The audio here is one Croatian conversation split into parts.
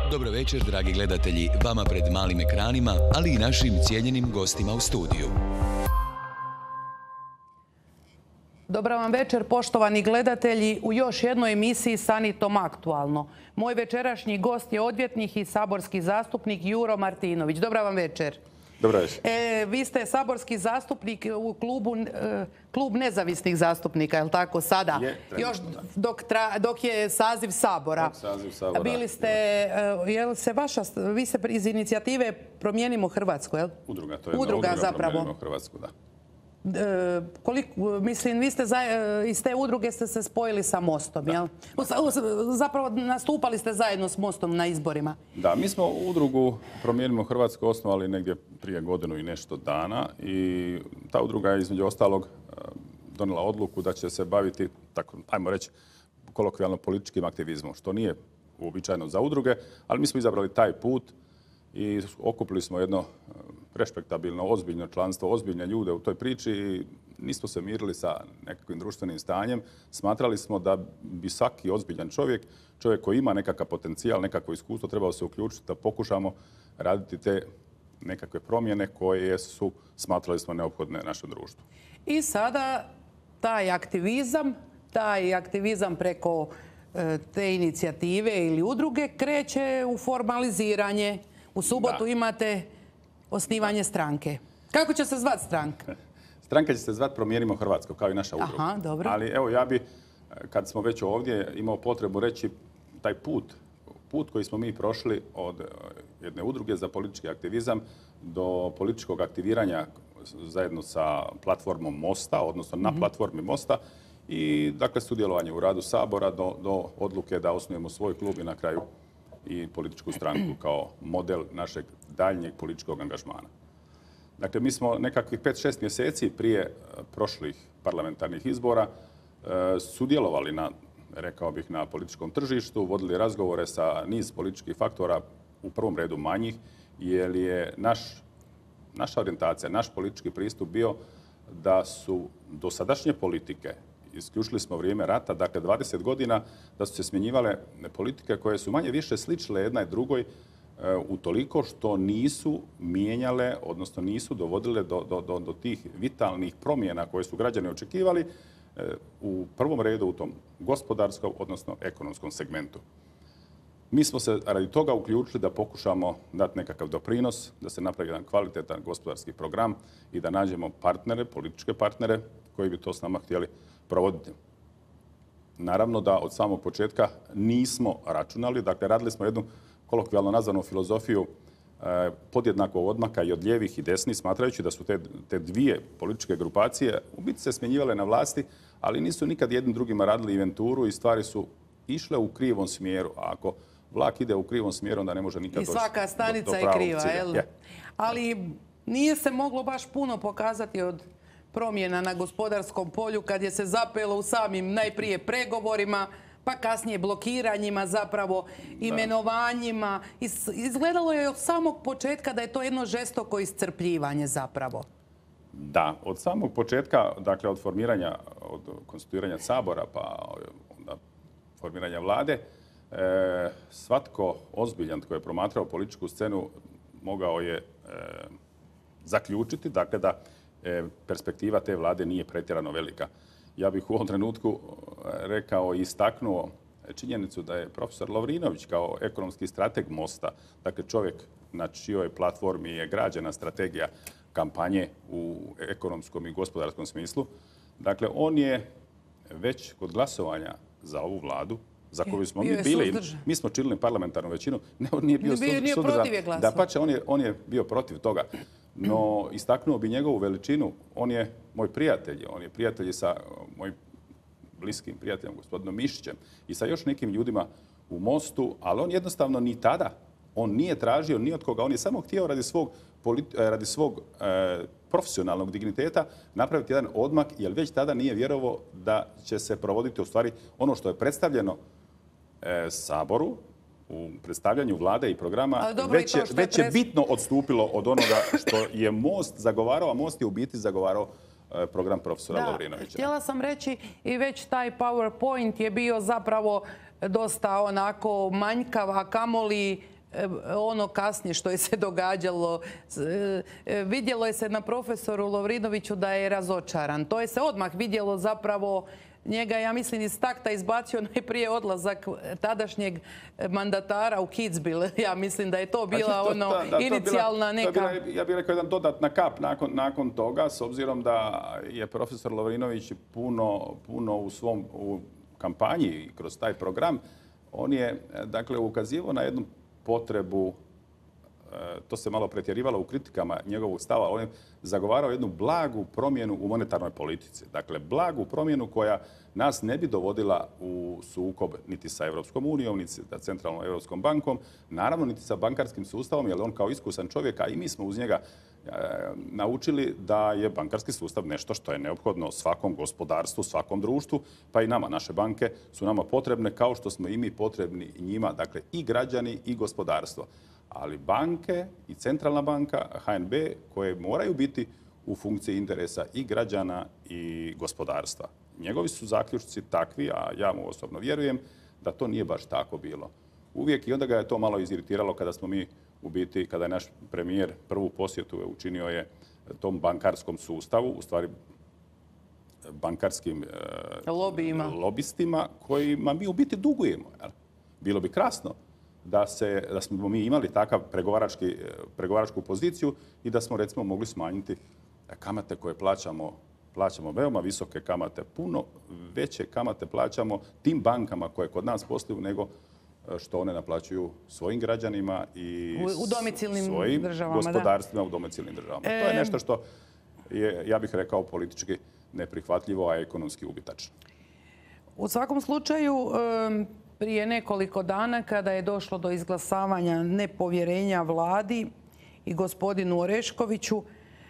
Dobro večer, dragi gledatelji, vama pred malim ekranima, ali i našim cijenjenim gostima u studiju. Dobar vam večer, poštovani gledatelji, u još jednoj emisiji Sanitom aktualno. Moj večerašnji gost je odvjetnik i saborski zastupnik Juro Martinović. Dobar vam večer. Dobro večer. Vi ste saborski zastupnik u klub nezavisnih zastupnika, je li tako sada? Još dok je saziv Sabora. Bili ste, vi ste iz inicijative Promijenimo Hrvatsku, je li? Udruga, to je udruga zapravo. Promijenimo Hrvatsku, da. Mislim, vi ste iz te udruge ste se spojili sa Mostom, jel? Zapravo nastupali ste zajedno s Mostom na izborima. Da, mi smo udrugu Promijenimo Hrvatsku osnovali negdje prije godinu i nešto dana i ta udruga je između ostalog donijela odluku da će se baviti, tako, ajmo reći, kolokvijalno političkim aktivizmom, što nije uobičajeno za udruge, ali mi smo izabrali taj put i okupili smo jedno respektabilno, ozbiljno članstvo, ozbiljne ljude u toj priči i nismo se mirili sa nekakvim društvenim stanjem. Smatrali smo da bi svaki ozbiljan čovjek koji ima nekakav potencijal, nekakvo iskustvo, trebao se uključiti da pokušamo raditi te nekakve promjene koje su, smatrali smo, neophodne našem društvu. I sada taj aktivizam preko te inicijative ili udruge kreće u formaliziranje. U subotu imate osnivanje stranke. Kako će se zvati stranka? Stranka će se zvati Promijenimo Hrvatsku, kao i naša udruga. Aha, dobro. Ali evo, ja bi, kad smo već ovdje, imao potrebu reći taj put koji smo mi prošli od jedne udruge za politički aktivizam do političkog aktiviranja zajedno sa platformom Mosta, odnosno na platformi Mosta i dakle sudjelovanje u radu Sabora do odluke da osnujemo svoj klub i na kraju i političku stranku kao model našeg daljnjeg političkog angažmana. Dakle, mi smo nekakvih 5-6 mjeseci prije prošlih parlamentarnih izbora sudjelovali rekao bih, na političkom tržištu, vodili razgovore sa niz političkih faktora, u prvom redu manjih, jer je naša orijentacija, naš politički pristup bio da su dosadašnje politike, isključili smo vrijeme rata, dakle 20 godina, da su se smjenjivale politike koje su manje više sličile jedna i drugoj utoliko što nisu mijenjale, odnosno nisu dovodile do tih vitalnih promjena koje su građani očekivali u prvom redu u tom gospodarskom, odnosno ekonomskom segmentu. Mi smo se radi toga uključili da pokušamo dati nekakav doprinos, da se napravi jedan kvalitetan gospodarski program i da nađemo partnere, političke partnere koji bi to s nama htjeli provoditi. Naravno da od samog početka nismo računali, dakle radili smo jednu kolokvijalno nazvanu filozofiju podjednakog odmaka i od lijevih i desnih, smatrajući da su te dvije političke grupacije u biti se smjenjivale na vlasti, ali nisu nikad jednim drugima radili inventuru i stvari su išle u krivom smjeru. A ako vlak ide u krivom smjeru, onda ne može nikad doći do pravog cilja. I svaka stanica je kriva, jel? Ali nije se moglo baš puno pokazati od promjena na gospodarskom polju kad je se zapelo u samim najprije pregovorima, pa kasnije blokiranjima, zapravo imenovanjima. Izgledalo je od samog početka da je to jedno žestoko iscrpljivanje zapravo. Da, od samog početka, dakle od formiranja, od konstituiranja Sabora pa onda formiranja vlade, svatko ozbiljan tko je promatrao političku scenu mogao je zaključiti, dakle da perspektiva te vlade nije pretjerano velika. Ja bih u ovom trenutku rekao i istaknuo činjenicu da je profesor Lovrinović kao ekonomski strateg Mosta, dakle čovjek na čijoj platformi je građena strategija kampanje u ekonomskom i gospodarskom smislu, dakle on je već kod glasovanja za ovu vladu, za koju smo mi bili, mi smo činili parlamentarnu većinu, on nije bio suzdržan. Dapače, on je bio protiv toga. No, istaknuo bi njegovu veličinu. On je moj prijatelj. On je prijatelj sa mojim bliskim prijateljem, gospodinom Mišićem, i sa još nekim ljudima u Mostu, ali on jednostavno ni tada, on nije tražio ni od koga. On je samo htio radi svog profesionalnog digniteta napraviti jedan odmak, jer već tada nije vjerovao da će se provoditi u stvari ono što je predstavljeno Saboru, u predstavljanju vlade i programa, već je bitno odstupilo od onoga što je Most zagovarao, a Most je u biti zagovarao program profesora Lovrinovića. Htjela sam reći i već taj PowerPoint je bio zapravo dosta onako manjkav, a kamoli ono kasnije što je se događalo. Vidjelo je se na profesoru Lovrinoviću da je razočaran. To je se odmah vidjelo zapravo. Njega, ja mislim, iz takta izbacio najprije odlazak tadašnjeg mandatara u Kitzbühel. Ja mislim da je to bila inicijalna neka... Ja bih rekao jedan dodatna kap nakon toga, s obzirom da je profesor Lovrinović puno u kampanji i kroz taj program, on je dakle ukazivao na jednu potrebu, to se malo pretjerivalo u kritikama njegovog stava, on je zagovarao jednu blagu promjenu u monetarnoj politici. Dakle, blagu promjenu koja nas ne bi dovodila u sukob niti sa Europskom unijom, niti sa Centralnom Europskom bankom, naravno niti sa bankarskim sustavom, jer on kao iskusan čovjek, a i mi smo uz njega naučili da je bankarski sustav nešto što je neophodno svakom gospodarstvu, svakom društvu, pa i nama. Naše banke su nama potrebne kao što smo i mi potrebni njima, dakle i građani i gospodarstvo. Ali banke i centralna banka, HNB, koje moraju biti u funkciji interesa i građana i gospodarstva. Njegovi su zaključci takvi, a ja mu osobno vjerujem, da to nije baš tako bilo. Uvijek, i onda ga je to malo iziritiralo kada smo mi u biti, kada je naš premijer prvu posjetu učinio je tom bankarskom sustavu, u stvari bankarskim lobistima kojima mi u biti dugujemo. Bilo bi krasno da smo mi imali takav pregovaračku poziciju i da smo recimo mogli smanjiti kamate koje plaćamo veoma visoke kamate, puno veće kamate plaćamo tim bankama koje kod nas posluju nego što one naplaćuju svojim građanima i svojim gospodarstvima u domicilnim državama. To je nešto što je, ja bih rekao, politički neprihvatljivo, a ekonomski ubitačno. U svakom slučaju, prije nekoliko dana kada je došlo do izglasavanja nepovjerenja vladi i gospodinu Oreškoviću,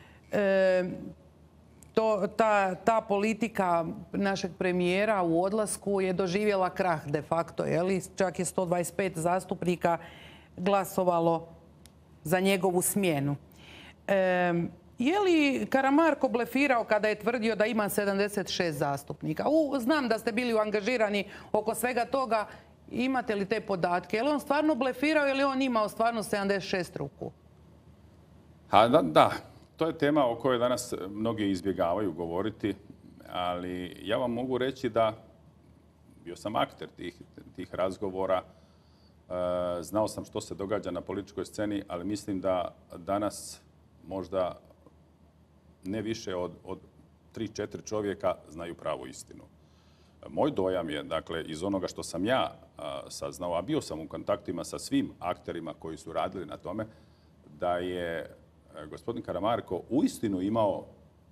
ta politika našeg premijera u odlasku je doživjela krah de facto. Čak je 125 zastupnika glasovalo za njegovu smjenu. Je li Karamarko blefirao kada je tvrdio da ima 76 zastupnika? Znam da ste bili angažirani oko svega toga. Imate li te podatke? Je li on stvarno blefirao ili on imao stvarno 76 ruku? Da. To je tema o kojoj danas mnogi izbjegavaju govoriti, ali ja vam mogu reći da bio sam akter tih razgovora, znao sam što se događa na političkoj sceni, ali mislim da danas možda ne više od 3-4 čovjeka znaju pravu istinu. Moj dojam je, dakle, iz onoga što sam ja saznao, a bio sam u kontaktima sa svim akterima koji su radili na tome, da je gospodin Karamarko uistinu imao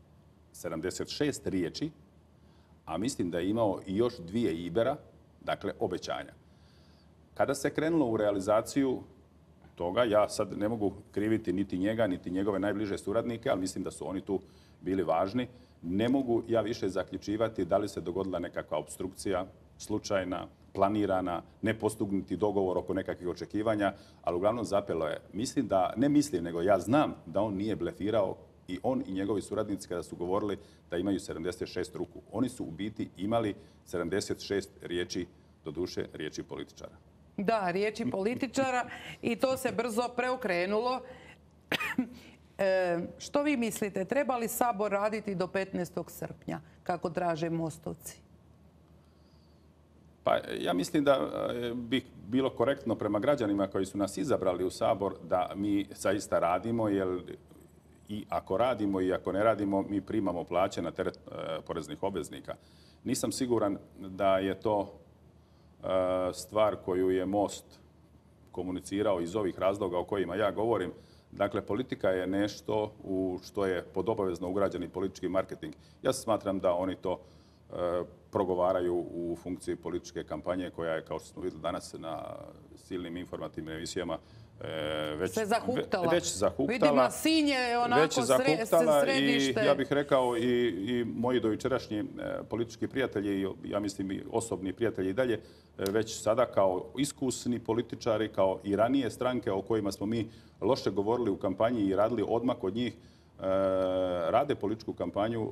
76 riječi, a mislim da je imao i još 2 ibera, dakle obećanja. Kada se krenulo u realizaciju toga, ja sad ne mogu kriviti niti njega, niti njegove najbliže suradnike, ali mislim da su oni tu bili važni. Ne mogu ja više zaključivati da li se dogodila nekakva opstrukcija, slučajna, planirana, nepostignuti dogovor oko nekakvih očekivanja, ali uglavnom zapelo je. Nego ja znam da on nije blefirao i on i njegovi suradnici kada su govorili da imaju 76 ruku. Oni su u biti imali 76 riječi, doduše riječi političara. Da, riječi političara i to se brzo preokrenulo. Što vi mislite, treba li Sabor raditi do 15. srpnja, kako traže Mostovci? Pa ja mislim da bi bilo korektno prema građanima koji su nas izabrali u Sabor da mi zaista radimo, jer i ako radimo i ako ne radimo, mi primamo plaće na teret poreznih obveznika. Nisam siguran da je to stvar koju je Most komunicirao iz ovih razloga o kojima ja govorim. Dakle, politika je nešto u što je pod obavezno ugrađeni politički marketing. Ja smatram da oni to progovaraju u funkciji političke kampanje koja je, kao što smo vidjeli danas na silnim informativnim emisijama, već zahuktala. Vidimo, Sinj je onako središte. I ja bih rekao i moji dojučerašnji politički prijatelji, ja mislim i osobni prijatelji i dalje, već sada kao iskusni političari, kao i ranije stranke o kojima smo mi loše govorili u kampanji i radili odmak od njih, rade političku kampanju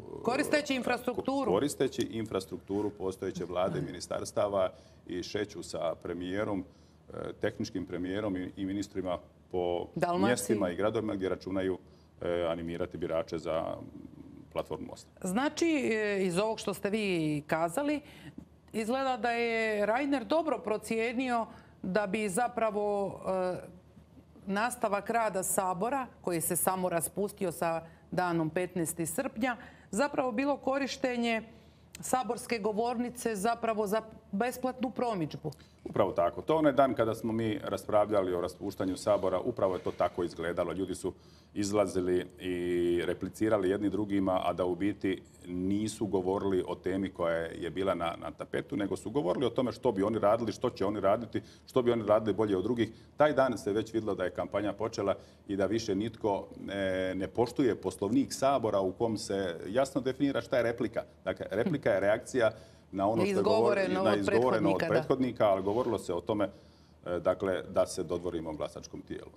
koristeći infrastrukturu postojeće vlade, ministarstava i šeću sa premijerom tehničkim premijerom i ministrima po Dalmaciji. mjestima i gradovima gdje računaju animirati birače za platformu Mosta. Znači, iz ovog što ste vi kazali, izgleda da je Reiner dobro procijenio da bi zapravo nastavak rada Sabora, koji se samo raspustio sa danom 15. srpnja, zapravo bilo korištenje saborske govornice zapravo za besplatnu promidžbu. Upravo tako. To onaj dan kada smo mi raspravljali o raspuštanju Sabora, upravo je to tako izgledalo. Ljudi su izlazili i replicirali jedni drugima, a da u biti nisu govorili o temi koja je bila na tapetu, nego su govorili o tome što bi oni radili, što će oni raditi, što bi oni radili bolje od drugih. Taj dan se već vidjelo da je kampanja počela i da više nitko ne poštuje poslovnik Sabora u kom se jasno definira šta je replika. Dakle, replika je reakcija na ono što je izgovoreno od prethodnika, ali govorilo se o tome dakle, da se dodvorimo glasačkom tijelu.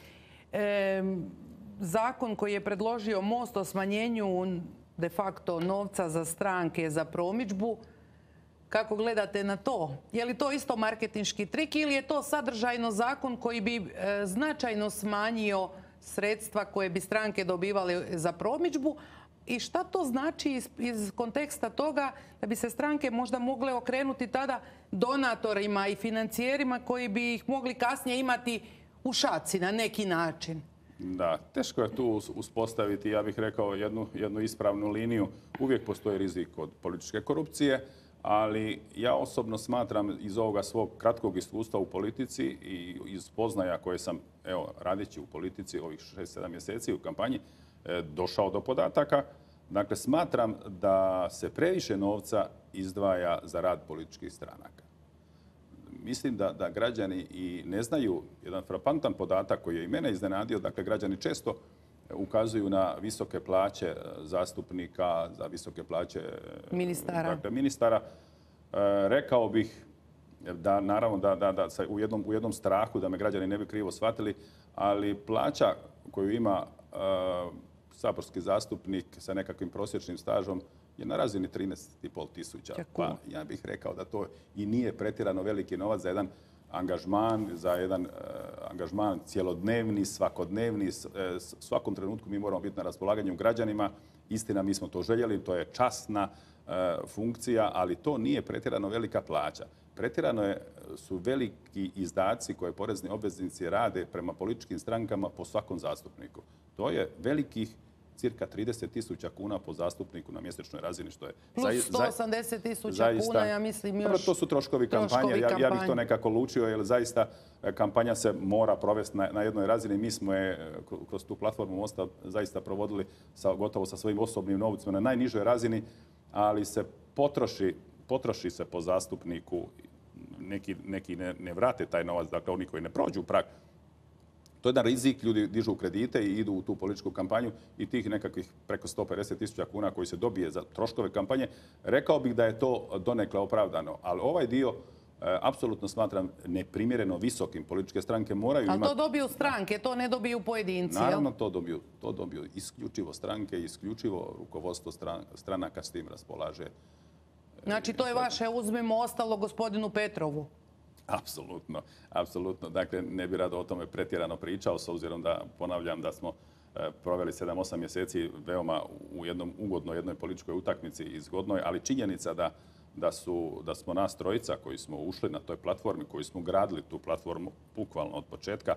Zakon koji je predložio Most o smanjenju de facto novca za stranke za promidžbu, kako gledate na to? Je li to isto marketinški trik ili je to sadržajno zakon koji bi značajno smanjio sredstva koje bi stranke dobivale za promidžbu? I šta to znači iz konteksta toga da bi se stranke možda mogle okrenuti tada donatorima i financijerima koji bi ih mogli kasnije imati u šaci na neki način? Da, teško je tu uspostaviti, ja bih rekao, jednu ispravnu liniju. Uvijek postoji rizik od političke korupcije, ali ja osobno smatram iz ovoga svog kratkog iskustva u politici i iz spoznaja koje sam, evo, radeći u politici ovih 6-7 mjeseci u kampanji, došao do podataka. Dakle, smatram da se previše novca izdvaja za rad političkih stranaka. Mislim da građani i ne znaju jedan frapantan podatak koji je i mene iznenadio. Dakle, građani često ukazuju na visoke plaće zastupnika, za visoke plaće ministara. Rekao bih da naravno da u jednom strahu, da me građani ne bi krivo shvatili, ali plaća koju ima saborski zastupnik sa nekakvim prosječnim stažom je na razini 13,5 tisuća. Pa ja bih rekao da to i nije pretjerano veliki novac za jedan angažman cjelodnevni, svakodnevni. Svakom trenutku mi moramo biti na raspolaganju građanima. Istina, mi smo to željeli, to je časna funkcija, ali to nije pretjerano velika plaća. Pretjerano su veliki izdaci koje porezni obveznici rade prema političkim strankama po svakom zastupniku. To je velikih cirka 30.000 kuna po zastupniku na mjesečnoj razini, što je plus 180.000 kuna, ja mislim još. To su troškovi kampanje. Ja bih to nekako lučio, jer zaista kampanja se mora provesti na jednoj razini. Mi smo je kroz tu platformu Mosta zaista provodili gotovo sa svojim osobnim novcima na najnižoj razini, ali se potroši se po zastupniku. Neki ne vrate taj novac, dakle oni koji ne prođu prag. To je jedan rizik, ljudi dižu kredite i idu u tu političku kampanju i tih nekakvih preko 150.000 kuna koji se dobije za troškove kampanje, rekao bih da je to donekle opravdano. Ali ovaj dio apsolutno smatram neprimjereno visokim. Političke stranke moraju imati... Ali to dobiju stranke, to ne dobiju pojedinci, Naravno, to dobiju isključivo stranke, isključivo rukovodstvo stranaka s tim raspolaže. Znači, to je vaše uzmimo ostalo gospodinu Petrovu. Apsolutno. Dakle, ne bi rado o tome pretjerano pričao, s obzirom da, ponavljam, da smo proveli 7-8 mjeseci veoma u jednoj političkoj utakmici i zgodnoj, ali činjenica da smo nas trojica koji smo ušli na toj platformi, koji smo gradili tu platformu bukvalno od početka,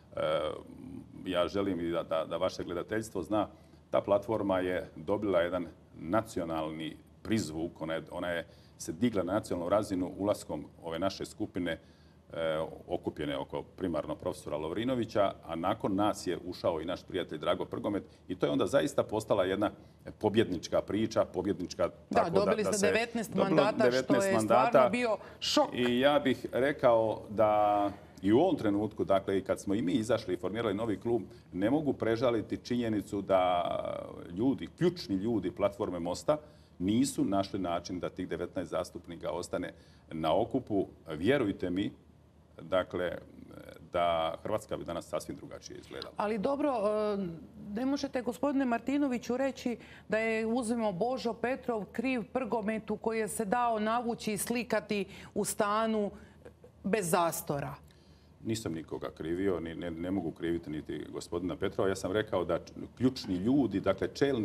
ja želim i da vaše gledateljstvo zna, ta platforma je dobila jedan nacionalni prizvuk, ona je se digla na nacionalnu razinu ulaskom ove naše skupine okupljene oko primarno profesora Lovrinovića, a nakon nas je ušao i naš prijatelj Drago Prgomet i to je onda zaista postala jedna pobjednička priča, pobjednička... Da, dobili ste 19 mandata, što je stvarno bio šok. I ja bih rekao da i u ovom trenutku, dakle, i kad smo i mi izašli i formirali novi klub, ne mogu prežaliti činjenicu da ključni ljudi platforme Mosta nisu našli način da tih 19 zastupnika ostane na okupu. Vjerujte mi, dakle, da Hrvatska bi danas sasvim drugačije izgledala. Ali dobro, ne možete gospodine Martinoviću reći da je uzmimo Božo Petrov kriv Prgometu koji je se dao navući i slikati u stanu bez zastora. Nisam nikoga krivio, ne mogu kriviti niti gospodina Petrova. Ja sam rekao da ključni ljudi, dakle čelni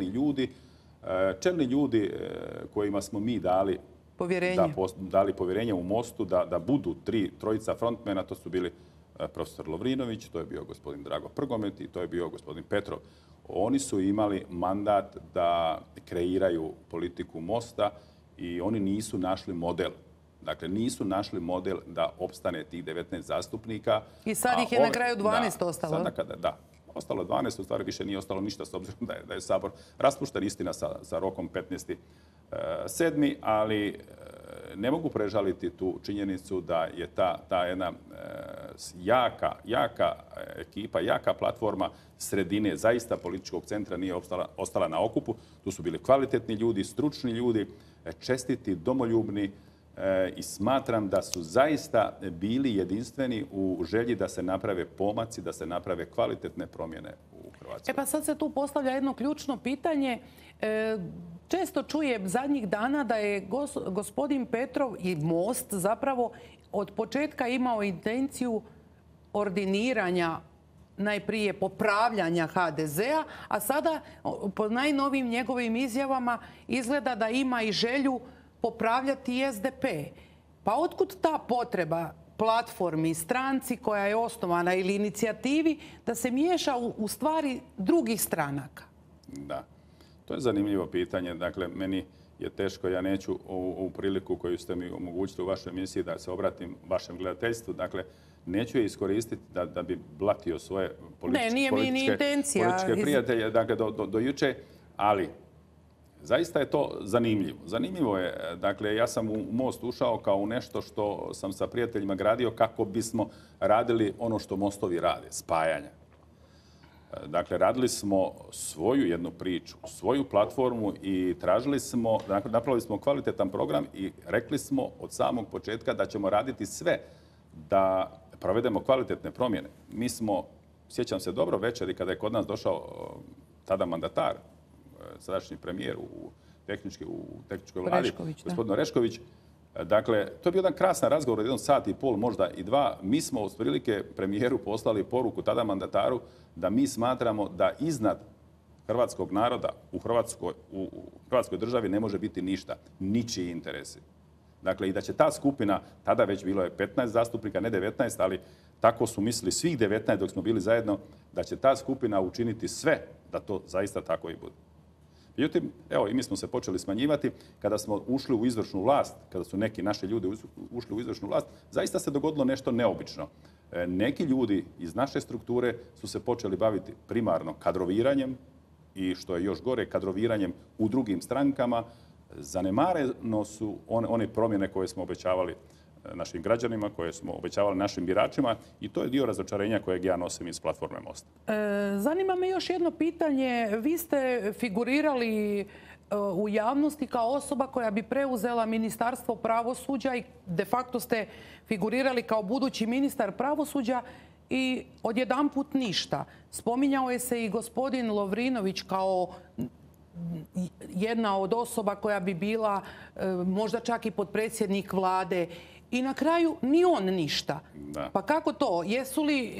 ljudi kojima smo mi dali povjerenje u Mostu da budu trojica frontmena, to su bili profesor Lovrinović, to je bio gospodin Drago Prgomet i to je bio gospodin Petrov. Oni su imali mandat da kreiraju politiku Mosta i oni nisu našli model. Dakle, nisu našli model da opstane tih 19 zastupnika. I sad ih je na kraju 12 ostalo. Da, ostalo 12, u stvari više nije ostalo ništa s obzirom da je Sabor raspušten, istina sa rokom 15.7. Ali ne mogu prežaliti tu činjenicu da je ta jedna jaka ekipa, jaka platforma sredine, zaista političkog centra nije ostala na okupu. Tu su bili kvalitetni ljudi, stručni ljudi, čestiti, domoljubni i smatram da su zaista bili jedinstveni u želji da se naprave pomaci, da se naprave kvalitetne promjene u Hrvatskoj. Pa sad se tu postavlja jedno ključno pitanje. Često čujem zadnjih dana da je gospodin Petrov i Most zapravo od početka imao intenciju ordiniranja, najprije popravljanja HDZ-a, a sada po najnovijim njegovim izjavama izgleda da ima i želju popravljati i SDP. Pa otkud ta potreba platformi, stranci koja je osnovana ili inicijativi da se miješa u stvari drugih stranaka? Da, to je zanimljivo pitanje. Dakle, meni je teško, ja neću ovu priliku koju ste mi omogućili u vašoj emisiji da se obratim vašem gledateljstvu. Dakle, neću je iskoristiti da bi blatio svoje političke prijatelje do juče, ali zaista je to zanimljivo. Zanimljivo je, dakle, ja sam u Most ušao kao u nešto što sam sa prijateljima gradio kako bismo radili ono što Mostovi rade, spajanja. Dakle, radili smo svoju jednu priču, svoju platformu i napravili smo kvalitetan program i rekli smo od samog početka da ćemo raditi sve da provedemo kvalitetne promjene. Mi smo, sjećam se dobro, večeri kada je kod nas došao tada mandatar, sadašnji premijer u tehničkoj vladi, gospodin Orešković. Dakle, to je bio jedan krasan razgovor od 1 sat i pol, možda i 2. Mi smo od prilike premijeru poslali poruku tada mandataru da mi smatramo da iznad hrvatskog naroda u Hrvatskoj državi ne može biti ništa, ničiji interesi. Dakle, i da će ta skupina, tada već bilo je 15 zastupnika, ne 19, ali tako su mislili svih 19 dok smo bili zajedno, da će ta skupina učiniti sve da to zaista tako i bude. Međutim, evo, i mi smo se počeli smanjivati. Kada smo ušli u izvršnu vlast, kada su neki naši ljudi ušli u izvršnu vlast, zaista se dogodilo nešto neobično. Neki ljudi iz naše strukture su se počeli baviti primarno kadroviranjem i, što je još gore, kadroviranjem u drugim strankama. Zanemareno su one promjene koje smo obećavali našim građanima, koje smo obećavali našim biračima i to je dio razočarenja kojeg ja nosim iz platforme Mosta. Zanima me još jedno pitanje. Vi ste figurirali u javnosti kao osoba koja bi preuzela Ministarstvo pravosuđa i de facto ste figurirali kao budući ministar pravosuđa i odjedanput ništa. Spominjao je se i gospodin Lovrinović kao jedna od osoba koja bi bila možda čak i potpredsjednik vlade. I na kraju ni on ništa. Da. Pa kako to? Jesu li,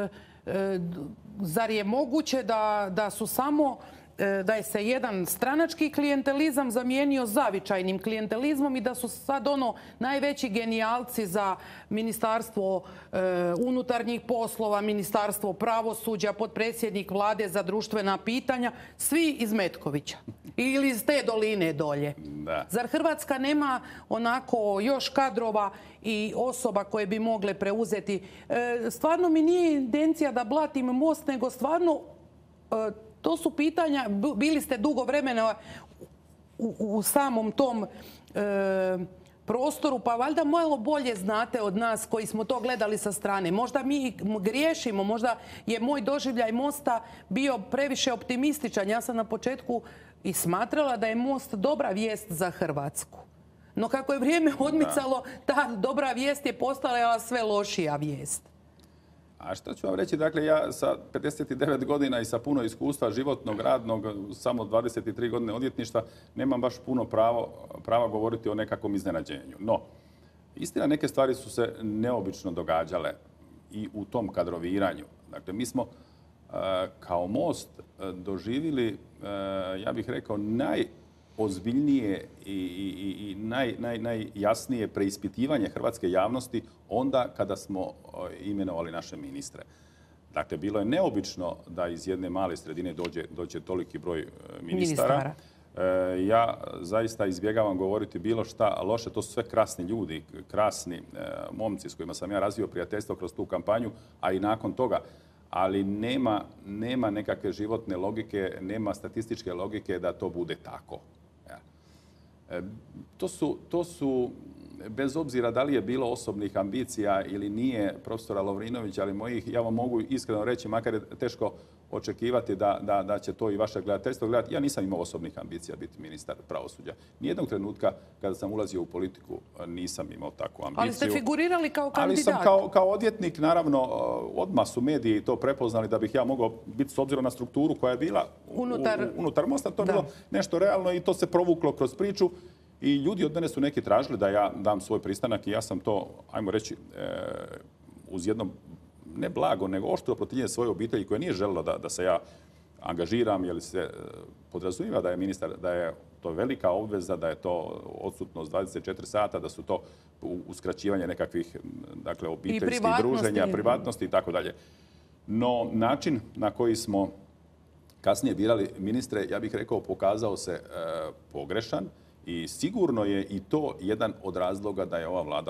zar je moguće da su samo, da je se jedan stranački klijentelizam zamijenio zavičajnim klijentelizmom i da su sad najveći genijalci za Ministarstvo unutarnjih poslova, Ministarstvo pravosuđa, potpredsjednik vlade za društvena pitanja, svi iz Metkovića ili iz te doline dolje. Da. Zar Hrvatska nema onako još kadrova i osoba koje bi mogle preuzeti? Stvarno mi nije intencija da blatim Most, nego stvarno to su pitanja, bili ste dugo vremena u samom tom prostoru, pa valjda malo bolje znate od nas koji smo to gledali sa strane. Možda mi griješimo, možda je moj doživljaj Mosta bio previše optimističan. Ja sam na početku i smatrala da je Most dobra vijest za Hrvatsku. No kako je vrijeme odmicalo, ta dobra vijest je postala sve lošija vijest. A što ću vam reći, dakle, ja sa 59 godina i sa puno iskustva životnog, radnog, samo 23 godine odvjetništva, nemam baš puno prava govoriti o nekakvom iznenađenju. No, istina, neke stvari su se neobično događale. i u tom kadroviranju. Dakle, mi smo kao Most doživjeli, ja bih rekao, najozbiljnije i najjasnije preispitivanje hrvatske javnosti onda kada smo imenovali naše ministre. Dakle, bilo je neobično da iz jedne male sredine dođe toliki broj ministara. Ja zaista izbjegavam govoriti bilo šta loše. To su sve krasni ljudi, krasni momci s kojima sam ja razvio prijateljstvo kroz tu kampanju, a i nakon toga. Ali nema nekakve životne logike, nema statističke logike da to bude tako. To su, bez obzira da li je bilo osobnih ambicija ili nije profesora Lovrinovića, ali mojih, ja vam mogu iskreno reći, makar je teško očekivati da će to i vaše gledateljstvo gledati. Ja nisam imao osobnih ambicija biti ministar pravosuđa. Nijednog trenutka kada sam ulazio u politiku nisam imao takvu ambiciju. Ali ste figurirali kao kandidat. Ali sam kao odvjetnik, naravno, odmah su mediji to prepoznali da bih ja mogao biti, s obzirom na strukturu koja je bila unutar Mosta, to je bilo nešto realno i to se provuklo kroz priču. I ljudi od mene su neki tražili da ja dam svoj pristanak i ja sam to, ajmo reći, uz jedno ne blago, nego oštro protivljenje svoje obitelji koja nije željela da se ja angažiram, jer se podrazumijeva da je ministar, da je to velika obveza, da je to odsutnost 24 sata, da su to uskraćivanje nekakvih, dakle, obiteljskih druženja, privatnosti i tako dalje. No, način na koji smo kasnije birali ministre, ja bih rekao, pokazao se pogrešan i sigurno je i to jedan od razloga da je ova vlada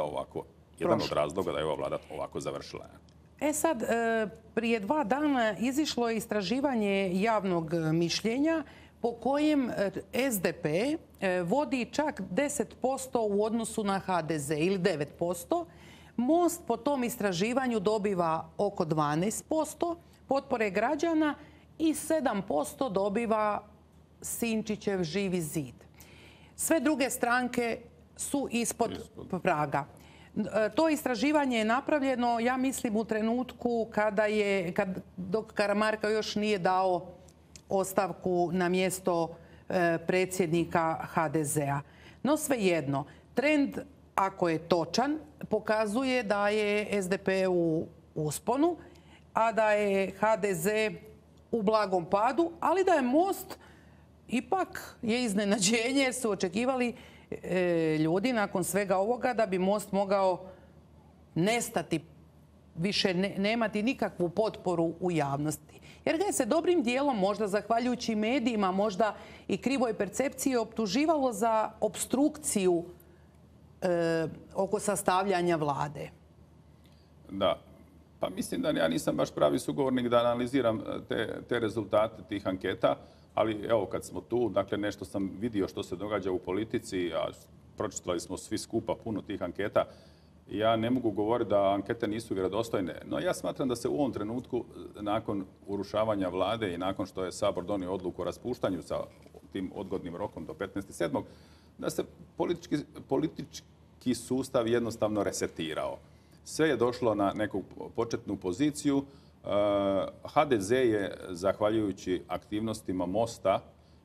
ovako završila. Sad, prije 2 dana izišlo je istraživanje javnog mišljenja po kojem SDP vodi čak 10% u odnosu na HDZ ili 9%. Most po tom istraživanju dobiva oko 12% potpore građana i 7% dobiva Sinčićev Živi zid. Sve druge stranke su ispod praga. To istraživanje je napravljeno, ja mislim, u trenutku dok Karamarko još nije dao ostavku na mjesto predsjednika HDZ-a. No svejedno, trend, ako je točan, pokazuje da je SDP u usponu, a da je HDZ u blagom padu, ali da je Most ipak je iznenađenje jer su očekivali ljudi nakon svega ovoga da bi Most mogao nestati, više nemati nikakvu potporu u javnosti. Jer ga je se dobrim dijelom, možda zahvaljujući medijima, možda i krivoj percepciji, optuživalo za opstrukciju oko sastavljanja vlade. Da. Pa mislim da ja nisam baš pravi sugovornik da analiziram te rezultate tih anketa. Ali evo, kad smo tu, dakle, nešto sam vidio što se događa u politici, a pročitali smo svi skupa puno tih anketa. Ja ne mogu govoriti da ankete nisu vjerodostojne, no ja smatram da se u ovom trenutku, nakon urušavanja vlade i nakon što je Sabor donio odluku o raspuštanju sa tim odgodnim rokom do 15.7., da se politički sustav jednostavno resetirao. Sve je došlo na neku početnu poziciju. HDZ je, zahvaljujući aktivnostima Mosta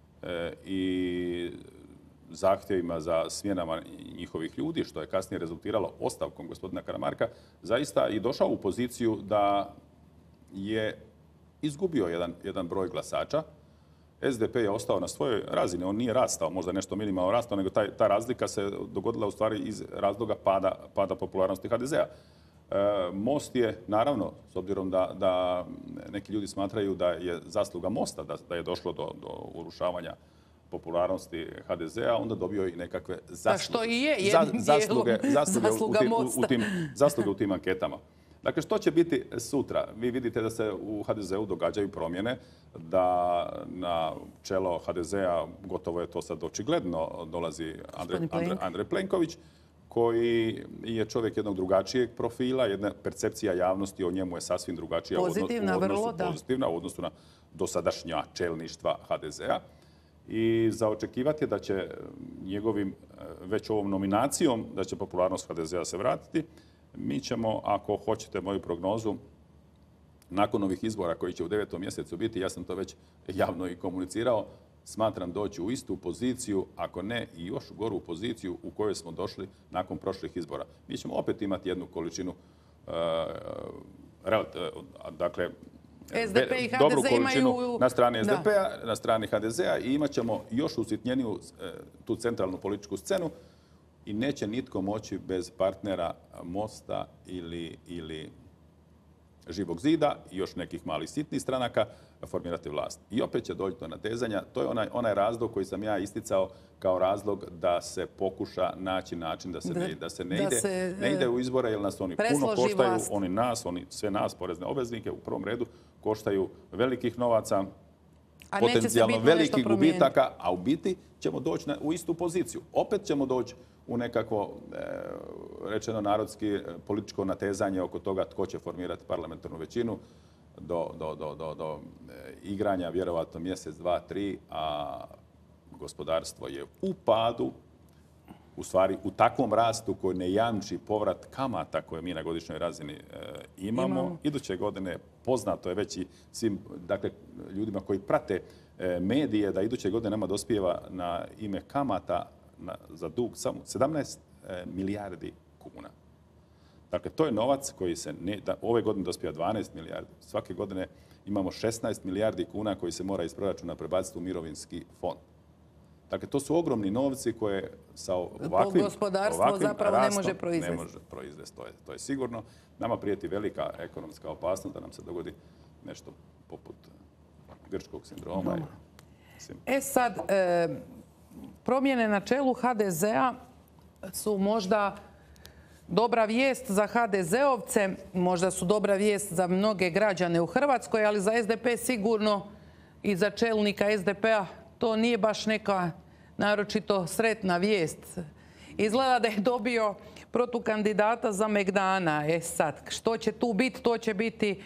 i zahtjevima za smjenama njihovih ljudi, što je kasnije rezultiralo ostavkom gospodina Karamarka, zaista i došao u poziciju da je izgubio jedan broj glasača. SDP je ostao na svojoj razini, on nije rastao, možda nešto minimalno rastao, nego ta razlika se dogodila u stvari iz razloga pada popularnosti HDZ-a. Most je, naravno, s obzirom da neki ljudi smatraju da je zasluga Mosta, da je došlo do urušavanja popularnosti HDZ-a, onda dobio i nekakve zasluge u tim anketama. Dakle, što će biti sutra? Vi vidite da se u HDZ-u događaju promjene, da na čelo HDZ-a, gotovo je to sad očigledno, dolazi Andrej Plenković, koji je čovjek jednog drugačijeg profila, jedna percepcija javnosti o njemu je sasvim drugačija pozitivna u odnosu na dosadašnja čelništva HDZ-a. I za očekivati je da će njegovim već ovom nominacijom, da će popularnost HDZ-a se vratiti. Mi ćemo, ako hoćete moju prognozu, nakon ovih izbora koji će u 9. mjesecu biti, ja sam to već javno i komunicirao, smatram doći u istu poziciju, ako ne i još goru poziciju u kojoj smo došli nakon prošlih izbora. Mi ćemo opet imati jednu količinu dakle, SDP i HDZ dobru količinu imaju... na strani SDP-a, na strani HDZ-a i imat ćemo još usitnjeniju tu centralnu političku scenu i neće nitko moći bez partnera Mosta ili Živog zida i još nekih malih sitnih stranaka formirati vlast. I opet će doći do natezanja. To je onaj razlog koji sam ja isticao kao razlog da se pokuša naći način da se ne ide u izbore, jer nas oni puno koštaju, vlast. Oni sve nas, porezne obveznike, u prvom redu koštaju velikih novaca, potencijalno velikih gubitaka, a u biti ćemo doći u istu poziciju. Opet ćemo doći u nekakvo, rečeno narodski, političko natezanje oko toga tko će formirati parlamentarnu većinu do igranja vjerovatno mjesec, dva, tri, a gospodarstvo je u padu, u stvari u takvom rastu koji ne jamči povrat kamata koje mi na godišnjoj razini imamo. Iduće godine poznato je već i svim ljudima koji prate medije da iduće godine nama dospijeva na ime kamata za dug samo 17 milijardi kuna. Dakle, to je novac koji se ove godine dospijeva 12 milijardi. Svake godine imamo 16 milijardi kuna koji se mora iz proračuna prebaciti u mirovinski fond. Dakle, to su ogromni novci koje sa ovakvim gospodarstvo zapravo ne može proizvesti. Ne može proizvesti, to je sigurno. Nama prijeti velika ekonomska opasnost da nam se dogodi nešto poput grčkog sindroma. Sad, promjene na čelu HDZ-a su možda dobra vijest za HDZ-ovce, možda su dobra vijest za mnoge građane u Hrvatskoj, ali za SDP sigurno i za čelnika SDP-a to nije baš neka naročito sretna vijest. Izgleda da je dobio protukandidata za Megdana. Sad, što će tu biti, to će biti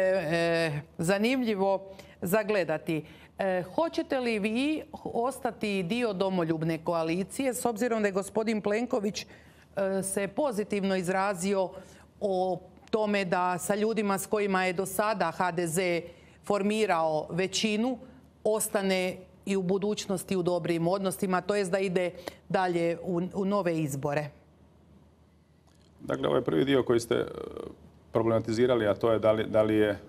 zanimljivo zagledati. Hoćete li vi ostati dio domoljubne koalicije, s obzirom da je gospodin Plenković se pozitivno izrazio o tome da sa ljudima s kojima je do sada HDZ formirao većinu ostane i u budućnosti u dobrim odnosima, to jest da ide dalje u nove izbore? Dakle, ovaj prvi dio koji ste problematizirali, a to je da li je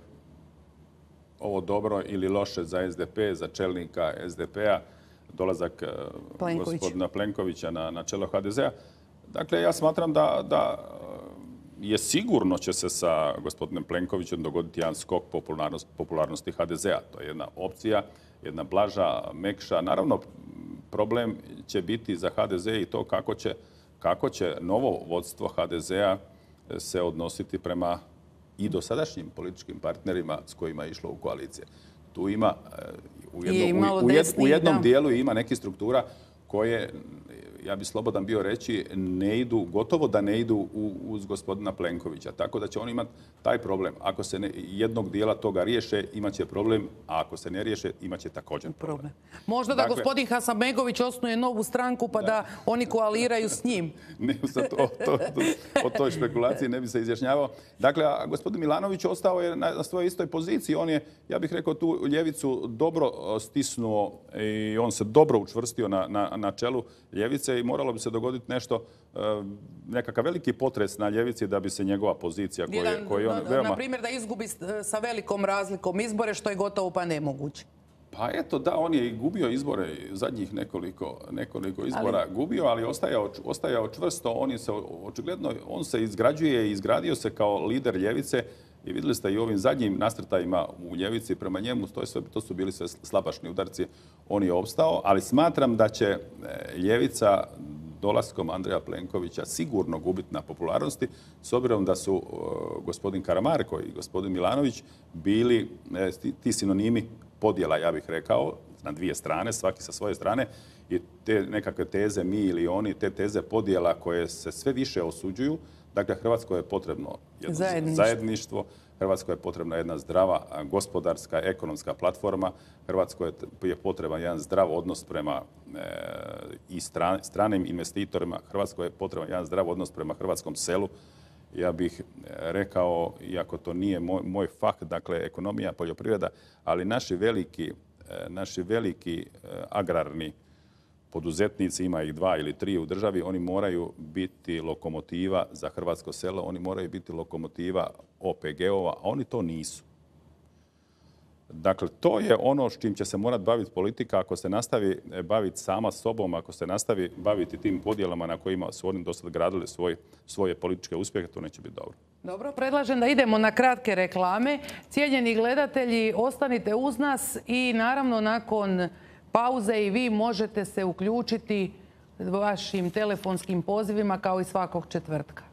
ovo dobro ili loše za SDP, za čelnika SDP-a, dolazak gospodina Plenkovića na čelo HDZ-a. Dakle, ja smatram da je sigurno će se sa gospodinom Plenkovićem dogoditi jedan skok popularnosti HDZ-a. To je jedna opcija, jedna blaža, mekša. Naravno, problem će biti za HDZ i to kako će novo vodstvo HDZ-a se odnositi prema i dosadašnjim političkim partnerima s kojima je išlo u koalicije. Tu ima u jednom dijelu ima nekih struktura koje, ja bi slobodan bio reći, gotovo da ne idu uz gospodina Plenkovića. Tako da će on imati taj problem. Ako se jednog dijela toga riješe, imat će problem, a ako se ne riješe, imat će također problem. Možda da gospodin Hasanbegović osnuje novu stranku pa da oni koaliraju s njim. O toj špekulaciji ne bi se izjašnjavao. Dakle, gospodin Milanović ostao je na svojoj istoj poziciji. On je, ja bih rekao, tu ljevicu dobro stisnuo i on se dobro učvrstio na čelu ljevice i moralo bi se dogoditi nešto, nekakav veliki potres na ljevici da bi se njegova pozicija koju on veoma... Na primjer da izgubi sa velikom razlikom izbore, što je gotovo pa nemoguće. Pa eto da, on je i gubio izbore, zadnjih nekoliko izbora gubio, ali ostajao čvrsto. On se izgrađuje i izgradio se kao lider ljevice i vidjeli ste i ovim zadnjim nasrtajima u ljevici prema njemu, to su bili sve slabašni udarci. On je opstao, ali smatram da će ljevica dolaskom Andreja Plenkovića sigurno gubiti na popularnosti, s obzirom da su gospodin Karamarko i gospodin Milanović bili ti sinonimi podjela, ja bih rekao, na dvije strane, svaki sa svoje strane, i te nekakve teze mi ili oni, te teze podjela koje se sve više osuđuju. Dakle, Hrvatskoj je potrebno jedno zajedništvo, Hrvatskoj je potrebna jedna zdrava gospodarska, ekonomska platforma, Hrvatskoj je potreban jedan zdrav odnos prema i stranim investitorima, Hrvatskoj je potreban jedan zdrav odnos prema hrvatskom selu. Ja bih rekao, iako to nije moj fah, dakle ekonomija, poljoprivreda, ali naši veliki agrarni poduzetnici, ima ih 2 ili 3 u državi, oni moraju biti lokomotiva za hrvatsko selo, oni moraju biti lokomotiva OPG-ova, a oni to nisu. Dakle, to je ono s čim će se morati baviti politika ako se nastavi baviti sama sobom, ako se nastavi baviti tim podjelama na kojima su oni do sad gradili svoje političke uspjehe, to neće biti dobro. Dobro, predlažem da idemo na kratke reklame. Cijenjeni gledatelji, ostanite uz nas i naravno nakon pauze i vi možete se uključiti vašim telefonskim pozivima kao i svakog četvrtka.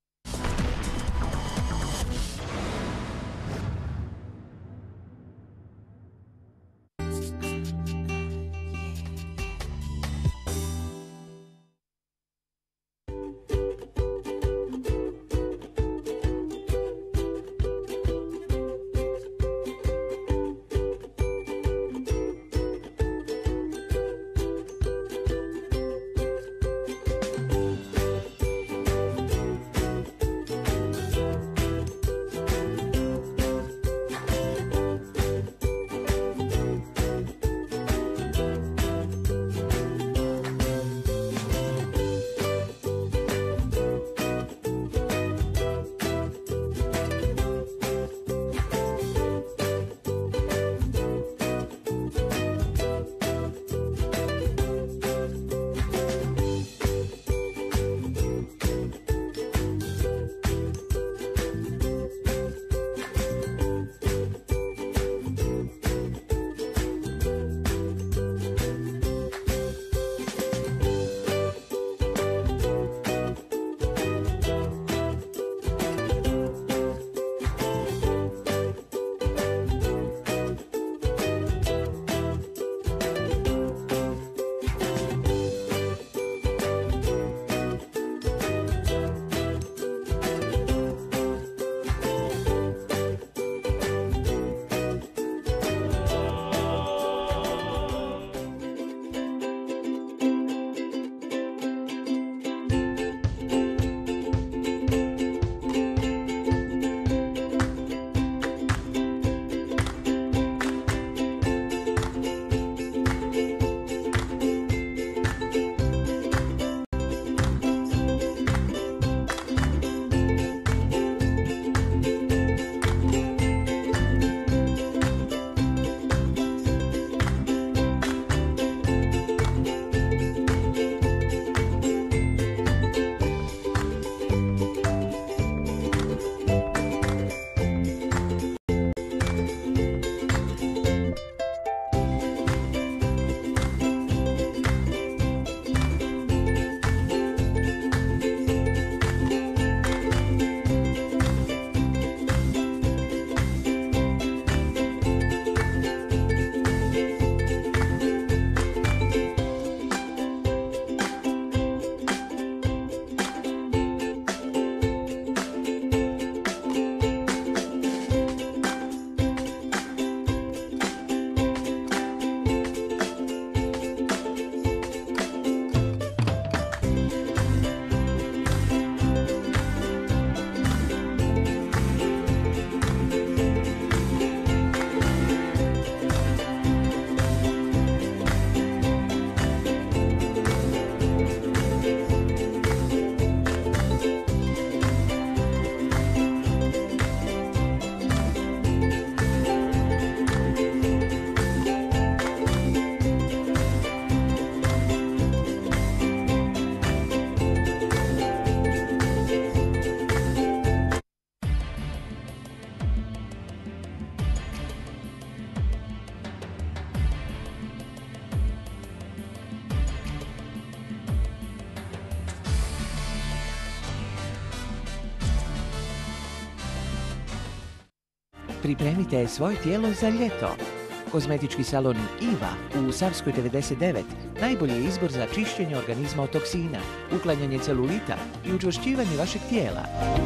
Pripremite svoje tijelo za ljeto. Kozmetički salon Iva u Savskoj 99 najbolji je izbor za čišćenje organizma od toksina, uklanjanje celulita i učvršćivanje vašeg tijela.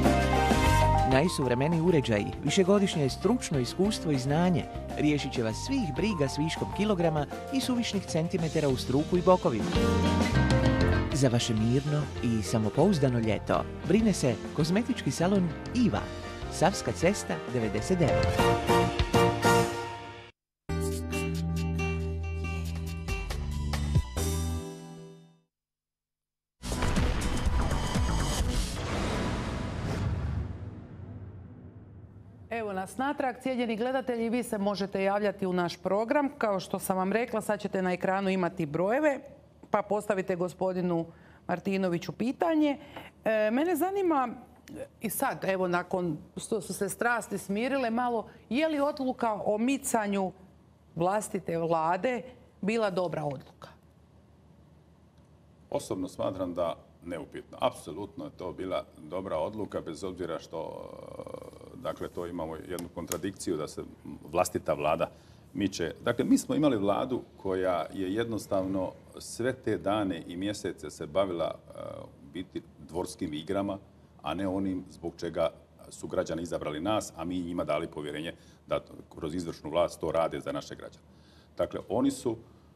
Najsuvremeniji uređaji, višegodišnje stručno iskustvo i znanje riješit će vas svih briga s viškom kilograma i suvišnih centimetara u struku i bokovima. Za vaše mirno i samopouzdano ljeto brine se kozmetički salon Iva, Savska cesta 99. Evo nas natrag, cijenjeni gledatelji, vi se možete javljati u naš program. Kao što sam vam rekla, sad ćete na ekranu imati brojeve, pa postavite gospodinu Martinoviću pitanje. Mene zanima, i sad, evo, nakon što su se strasti smirile malo, je li odluka o micanju vlastite vlade bila dobra odluka? Osobno smatram da neupitno. Apsolutno je to bila dobra odluka, bez obzira što, dakle, to imamo jednu kontradikciju da se vlastita vlada miče. Dakle, mi smo imali vladu koja je jednostavno sve te dane i mjesece se bavila biti dvorskim igrama, a ne onim zbog čega su građani izabrali nas, a mi njima dali povjerenje da kroz izvršnu vlast to rade za naše građane. Dakle, oni su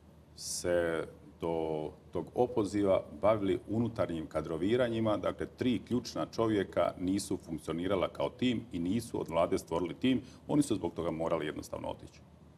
se do tog opoziva bavili unutarnjim kadroviranjima. Dakle, 3 ključna čovjeka nisu funkcionirala kao tim i nisu od vlade stvorili tim. Oni su zbog toga morali jednostavno otići.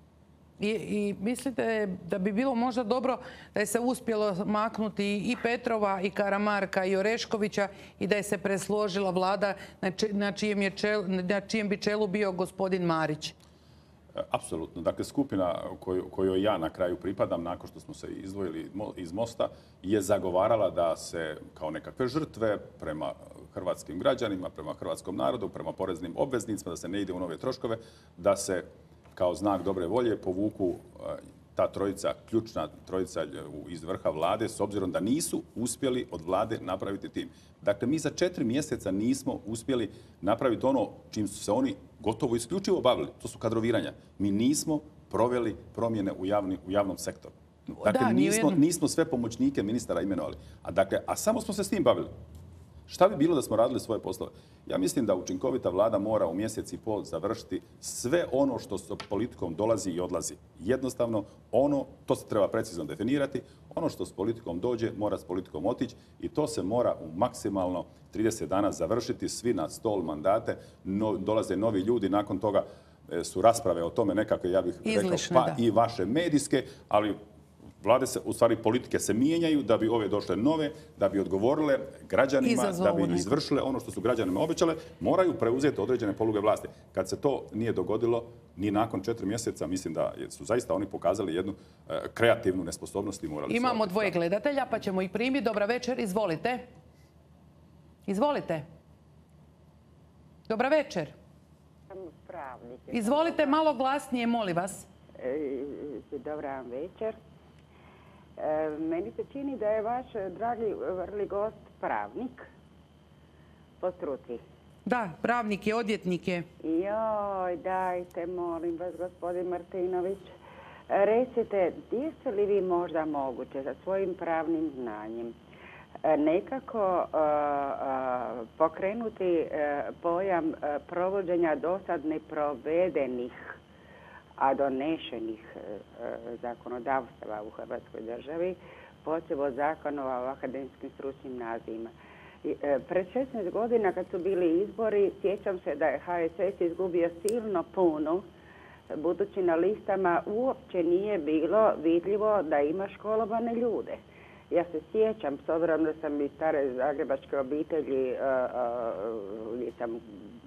I mislite da bi bilo možda dobro da je se uspjelo maknuti i Petrova, i Karamarka, i Oreškovića i da je se presložila vlada na čijem bi čelu bio gospodin Marić? Apsolutno. Dakle, skupina kojoj ja na kraju pripadam, nakon što smo se izdvojili iz Mosta, je zagovarala da se kao nekakve žrtve prema hrvatskim građanima, prema hrvatskom narodu, prema poreznim obveznicima, da se ne ide u nove troškove, da se kao znak dobre volje povuku ta trojica, ključna trojica iz vrha vlade, s obzirom da nisu uspjeli od vlade napraviti tim. Dakle, mi za 4 mjeseca nismo uspjeli napraviti ono čim su se oni gotovo isključivo bavili. To su kadroviranja. Mi nismo proveli promjene u javnom sektoru. Dakle, nismo sve pomoćnike ministara imenovali. A samo smo se s tim bavili. Šta bi bilo da smo radili svoje poslove? Ja mislim da učinkovita vlada mora u mjesec i pol završiti sve ono što s politikom dolazi i odlazi. Jednostavno, to se treba precizno definirati, ono što s politikom dođe mora s politikom otići i to se mora u maksimalno 30 dana završiti, svi na stol mandate, dolaze novi ljudi, nakon toga su rasprave o tome nekakve, ja bih rekao, pa i vaše medijske, ali vlade se, u stvari politike se mijenjaju da bi ove došle nove, da bi odgovorile građanima, da bi izvršile ono što su građanima obećale, moraju preuzeti određene poluge vlasti. Kad se to nije dogodilo, ni nakon 4 mjeseca, mislim da su zaista oni pokazali jednu kreativnu nesposobnost i morali. Imamo 2 gledatelja, pa ćemo ih primiti. Dobra večer, izvolite. Izvolite. Dobra večer. Izvolite malo glasnije, molim vas. Dobra večer. Meni se čini da je vaš dragi vrli gost pravnik po struci. Da, pravnik je, odvjetnik je. Joj, dajte, molim vas, gospodin Martinović, recite, jeste li vi možda moguće sa svojim pravnim znanjem nekako pokrenuti pojam provođenja dosad neprovedenih, a donešenih zakonodavstava u Hrvatskoj državi, počev od zakona o akademskim stručnim nazivima. Pred 16 godina kad su bili izbori, sjećam se da je HSS izgubio silno puno, budući na listama uopće nije bilo vidljivo da ima školovane ljude. Ja se sjećam, s obzirom da sam iz stare zagrebačke obitelji, gdje sam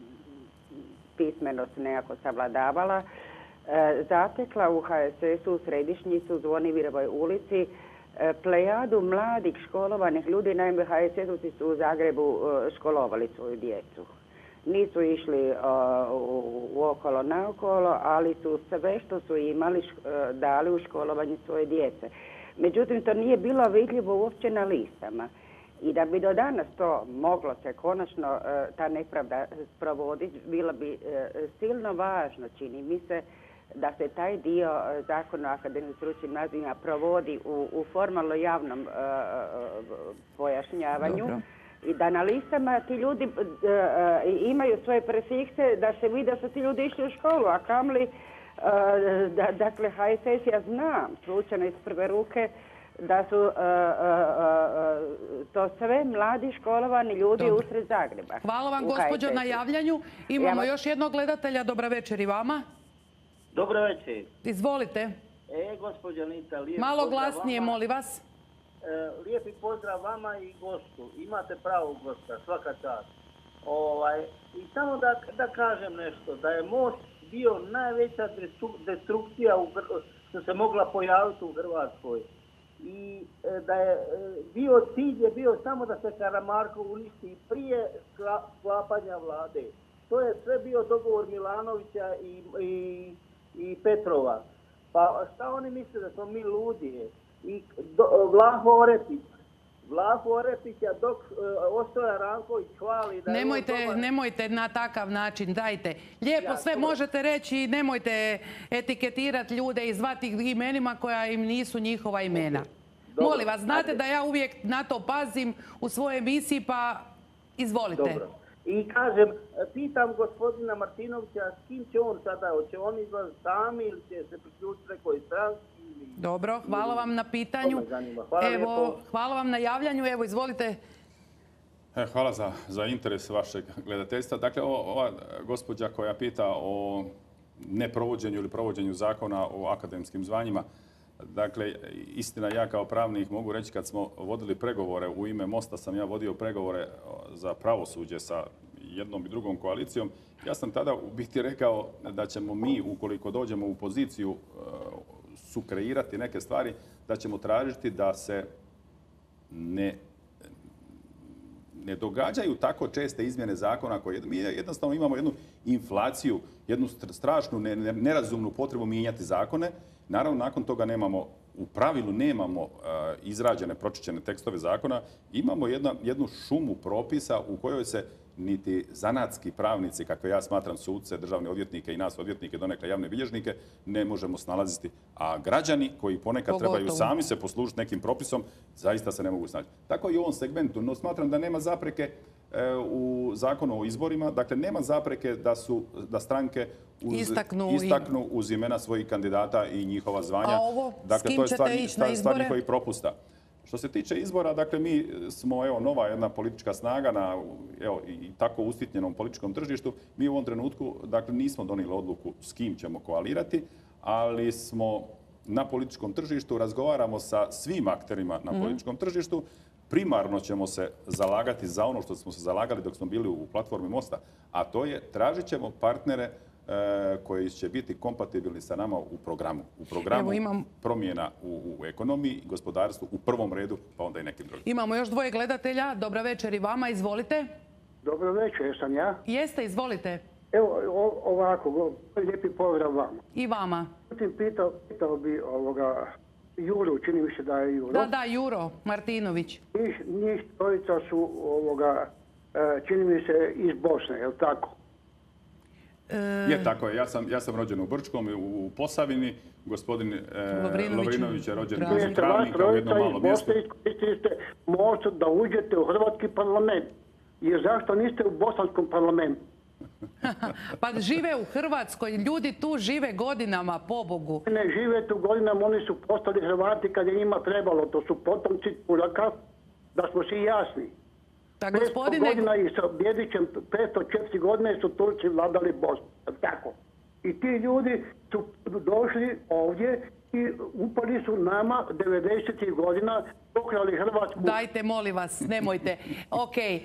pismenost nekako savladavala, zatekla u HSS-u u središnjicu u Zvonivirovoj ulici plejadu mladih školovanih ljudi. Naime, HSS-ovci su u Zagrebu školovali svoju djecu. Nisu išli okolo naokolo, ali su sve što su imali dali u školovanje svoje djece. Međutim, to nije bilo vidljivo uopće na listama. I da bi do danas to moglo se konačno ta nepravda sprovoditi, bilo bi silno važno, čini mi se, da se taj dio zakona o akademskim stručnim nazivima provodi u formalno javnom pojašnjavanju. Dobro. I da na listama ti ljudi imaju svoje prefikse, da se vidi da su ti ljudi išli u školu, a kamli, dakle, HSS, ja znam slučajno iz prve ruke, da su to sve mladi školovani ljudi usred Zagreba. Hvala vam, gospođo, na javljanju. Imamo još jednog gledatelja. Dobra večer i vama. Dobro večer. Izvolite. Gospođo Anita, lijep malo glasnije, molim vas. Lijepi pozdrav vama i gostu. Imate pravo, gosta, svaka čast. I samo da kažem nešto, da je most bio najveća destrukcija što se mogla pojaviti u Hrvatskoj. I da je cilj je bio samo da se Karamarko uništi prije sklapanja vlade. To je sve bio dogovor Milanovića i Petrova. Pa šta oni misle da smo mi ludi? I Vlaho Orepića dok Ostoja Ranković hvali da je Nemojte na takav način, dajte. Lijepo sve možete reći i nemojte etiketirati ljude i zvati ih imenima koja im nisu njihova imena. Molim vas, znate da ja uvijek na to pazim u svojoj emisiji, pa izvolite. Dobro. I kažem, pitam gospodina Martinovića s kim će on sada, hoće on izlaziti sami ili će se priključiti nekoj stranci? Dobro, hvala vam na pitanju. Hvala vam na javljanju. Evo, izvolite. Hvala za interes vašeg gledateljstva. Dakle, ova gospođa koja pita o neprovođenju ili provođenju zakona o akademskim zvanjima, dakle, istina, ja kao pravnik mogu reći kad smo vodili pregovore u ime Mosta, sam ja vodio pregovore za pravosuđe sa jednom i drugom koalicijom. Ja sam tada u biti rekao da ćemo mi, ukoliko dođemo u poziciju sukreirati neke stvari, da ćemo tražiti da se ne događaju tako česte izmjene zakona koje mi jednostavno imamo jednu inflaciju, jednu strašnu nerazumnu potrebu mijenjati zakone. Naravno, nakon toga u pravilu nemamo izrađene, pročišćene tekstove zakona. Imamo jednu šumu propisa u kojoj se niti zanatski pravnici, kakve ja smatram suce, državne odvjetnike i nas odvjetnike, donekle javne bilježnike, ne možemo snalaziti. A građani koji ponekad trebaju sami se poslužiti nekim propisom, zaista se ne mogu snaći. Tako i u ovom segmentu. No, smatram da nema zapreke u zakonu o izborima. Dakle, nema zapreke da stranke istaknu uz imena svojih kandidata i njihova zvanja. A ovo, s kim ćete ići na izbore? Stvar njihovih propusta. Što se tiče izbora, dakle, mi smo nova jedna politička snaga na i tako usitnjenom političkom tržištu. Mi u ovom trenutku, dakle, nismo donijeli odluku s kim ćemo koalirati, ali smo na političkom tržištu, razgovaramo sa svim akterima na političkom tržištu. Primarno ćemo se zalagati za ono što smo se zalagali dok smo bili u platformi Mosta, a to je tražit ćemo partnere koji će biti kompatibilni sa nama u programu. U programu promjena u ekonomiji, gospodarstvu, u prvom redu, pa onda i nekim drugim. Imamo još dvoje gledatelja. Dobra večer i vama, izvolite. Dobro večer, jesam ja? Jeste, izvolite. Evo ovako, lijepi pozdrav vama. I vama. Pitao bi Juru, čini mi se da je Juro. Da, Juro Martinović. Njih trojica su, čini mi se, iz Bosne, je li tako? Je, tako je. Ja sam rođen u Brčkom, u Posavini. Gospodin Lovrinović je rođen u Travnika, u jednom malom mjestu. Iskoristili ste moć da uđete u hrvatski parlament. Jer zašto niste u bosanskom parlamentu? Pa žive u Hrvatskoj, ljudi tu žive godinama, pobogu. Ne žive tu godinama, oni su postali Hrvati kad je njima trebalo. To su potomci Turaka, da smo svi jasni. 500 godina i sa Bjedićem, 504 godine su Turci vladali Bosnu. Tako. I ti ljudi su došli ovdje i upali su nama 90. godina, pokrali Hrvatsku. Dajte, molim vas, nemojte. Okej,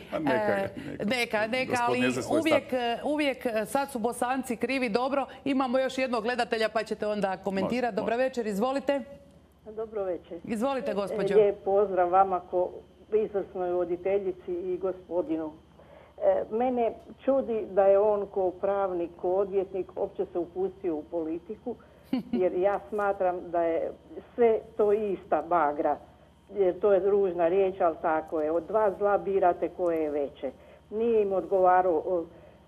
neka, ali uvijek sad su Bosanci krivi. Dobro, imamo još jednog gledatelja pa ćete onda komentirati. Dobra večer, izvolite. Dobro večer. Izvolite, gospođo. Lijep pozdrav vama ko izvrsnoj voditeljici i gospodinu. Mene čudi da je on ko pravnik, ko odvjetnik uopće se upustio u politiku, jer ja smatram da je sve to ista bagra. Jer to je ružna riječ, ali tako je. Od dva zla birate koje je veće. Nije im odgovarao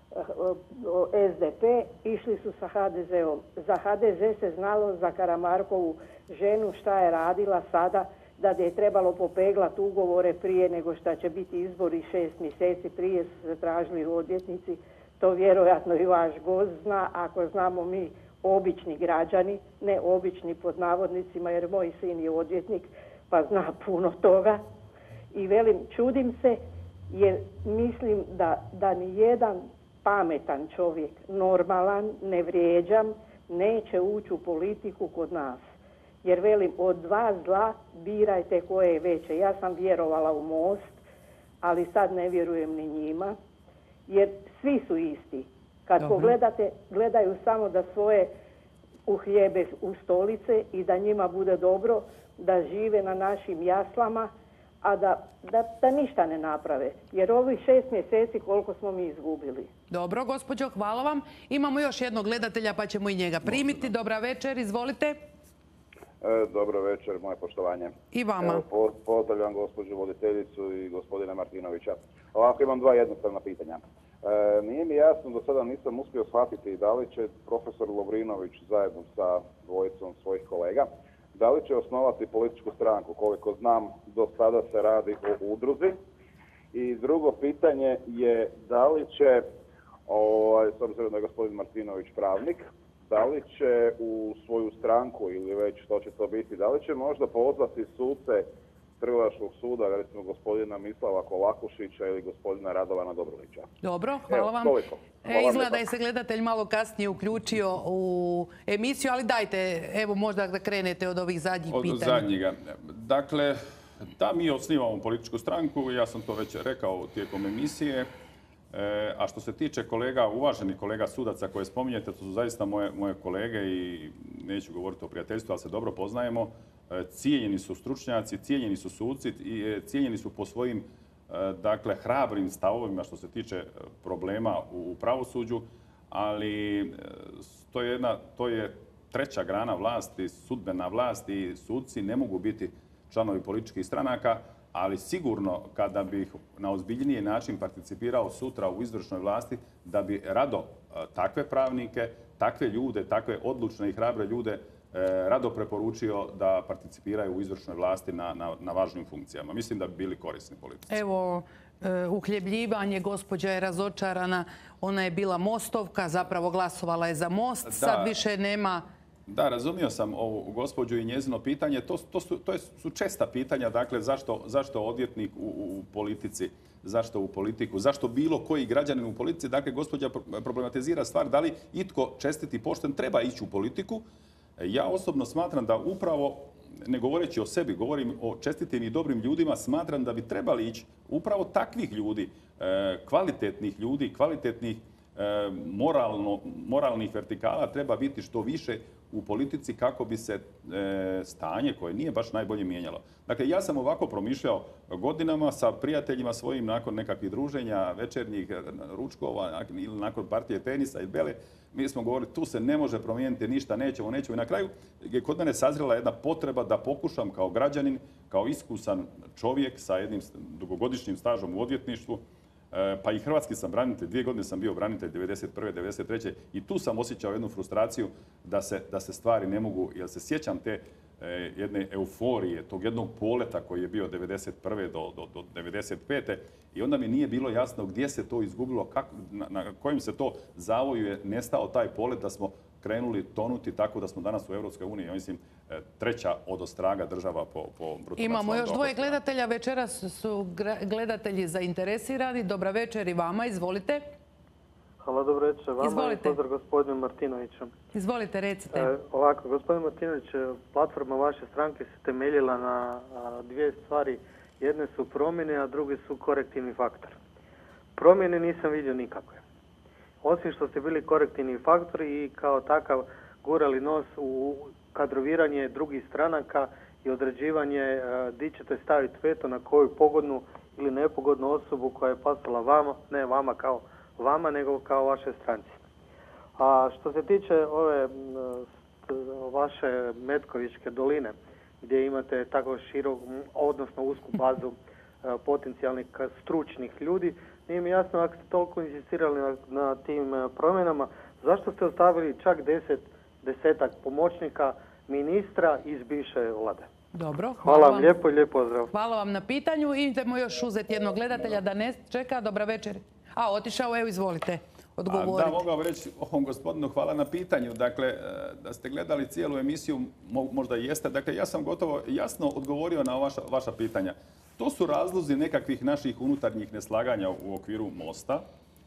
SDP, išli su sa HDZ-om. Za HDZ se znalo za Karamarkovu ženu šta je radila sada, da je trebalo popeglati ugovore prije nego što će biti izbori 6 mjeseci prije su se tražili odvjetnici. To vjerojatno i vaš gost zna, ako znamo mi obični građani, ne obični pod navodnicima, jer moj sin je odvjetnik pa zna puno toga. I velim, čudim se jer mislim da ni jedan pametan čovjek, normalan, ne vrijeđam, neće ući u politiku kod nas. Jer velim, od dva zla birajte koje je veće. Ja sam vjerovala u Most, ali sad ne vjerujem ni njima. jer svi su isti. Kad pogledate, gledaju samo da svoje uhljebe u stolice i da njima bude dobro, da žive na našim jaslama, a da ništa ne naprave. Jer ovih 6 mjeseci koliko smo mi izgubili. Dobro, gospođo, hvala vam. Imamo još jednog gledatelja pa ćemo i njega primiti. Dobra večer, izvolite. Dobro večer, moje poštovanje. I vama. Pozdravljam gospođu voditeljicu i gospodina Martinovića. Ovako imam 2 jednostavna pitanja. Nije mi jasno, do sada nisam uspio shvatiti da li će profesor Lovrinović zajedno sa dvojicom svojih kolega, da li će osnovati političku stranku. Koliko znam, do sada se radi o udruzi. I drugo pitanje je da li će, s obzirom da je gospodin Martinović pravnik, da li će u svoju stranku ili već što će to biti, da li će možda pozvati suce Trgovačkog suda, recimo gospodina Mislava Kolakušića ili gospodina Radovana Dobrovića. Dobro, hvala vam. Izgleda da je se gledatelj malo kasnije uključio u emisiju, ali dajte, evo možda da krenete od ovih zadnjih pitanja. Od zadnjega. Dakle, da mi osnivamo političku stranku, ja sam to već rekao tijekom emisije. A što se tiče kolega, uvaženih kolega sudaca koje spominjete, to su zaista moje kolege i neću govoriti o prijateljstvu, ali se dobro poznajemo. Cijenjeni su stručnjaci, cijenjeni su suci i cijenjeni su po svojim hrabrim stavovima što se tiče problema u pravosuđu, ali to je treća grana vlasti, sudbena vlast i suci ne mogu biti članovi političkih stranaka, ali sigurno kada bih na ozbiljniji način participirao sutra u izvršnoj vlasti, da bi rado takve pravnike, takve ljude, takve odlučne i hrabre ljude rado preporučio da participiraju u izvršnoj vlasti na važnim funkcijama. Mislim da bi bili korisni politici. Evo, uhljebljivanje, gospođa je razočarana, ona je bila Mostovka, zapravo glasovala je za Most, sad više nema... Da, razumio sam ovu gospođu i njezino pitanje. To su česta pitanja, dakle, zašto odvjetnik u politici, zašto u politiku, zašto bilo koji građanin u politici. Dakle, gospođa problematizira stvar da li itko čestit i pošten treba ići u politiku. Ja osobno smatram da upravo, ne govoreći o sebi, govorim o čestitim i dobrim ljudima, smatram da bi trebali ići upravo takvih ljudi, kvalitetnih ljudi, kvalitetnih moralnih vertikala treba biti što više u politici kako bi se stanje koje nije baš najbolje mijenjalo. Dakle, ja sam ovako promišljao godinama sa prijateljima svojim nakon nekakvih druženja, večernjih ručkova ili nakon partije tenisa i bele. Mi smo govorili tu se ne može promijeniti ništa, nećemo. I na kraju je kod mene sazrela jedna potreba da pokušam kao građanin, kao iskusan čovjek sa jednim dugogodišnjim stažom u odvjetništvu, pa i hrvatski sam branitelj, 2 godine sam bio branitelj, 1991. 1993. I tu sam osjećao jednu frustraciju da se stvari ne mogu, jer se sjećam te jedne euforije, tog jednog poleta koji je bio 1991. do 1995. I onda mi nije bilo jasno gdje se to izgubilo, na kojim se to zavoju je nestao taj polet da smo krenuli tonuti tako da smo danas u Europskoj uniji, ja mislim, treća odostraga država po bruto nacionalnom dohotku. Imamo još 2 gledatelja. Večeras su gledatelji zainteresirani. Dobra večer i vama. Izvolite. Hvala, dobro večer vama i pozdrav gospodinu Martinoviću. Izvolite, recite. Ovako, gospodin Martinović, platforma vaše stranke se temeljila na 2 stvari. Jedne su promjene, a druge su korektivni faktor. Promjene nisam vidio nikakve. Osim što ste bili korektivni faktori i kao takav gurali nos u kadroviranje drugih stranaka i određivanje di ćete staviti veto na koju pogodnu ili nepogodnu osobu koja je pasala vama, ne vama kao vama, nego kao vaše stranci. A što se tiče ove vaše Metkovićke doline, gdje imate tako širok, odnosno usku bazu potencijalnih stručnih ljudi, nije mi jasno ako ste toliko insistirali na tim promjenama, zašto ste ostavili čak 10 pomoćnika ministra iz bivše vlade? Dobro. Hvala vam lijepo i lijep pozdrav. Hvala vam na pitanju. Idemo još uzeti jednog gledatelja da ne čeka. Dobra večer. Otišao, evo izvolite. Odgovorite. Da, mogao reći ovom gospodinu hvala na pitanju. Dakle, da ste gledali cijelu emisiju, možda jeste. Dakle, ja sam gotovo jasno odgovorio na vaša pitanja. To su razlozi nekakvih naših unutarnjih neslaganja u okviru Mosta.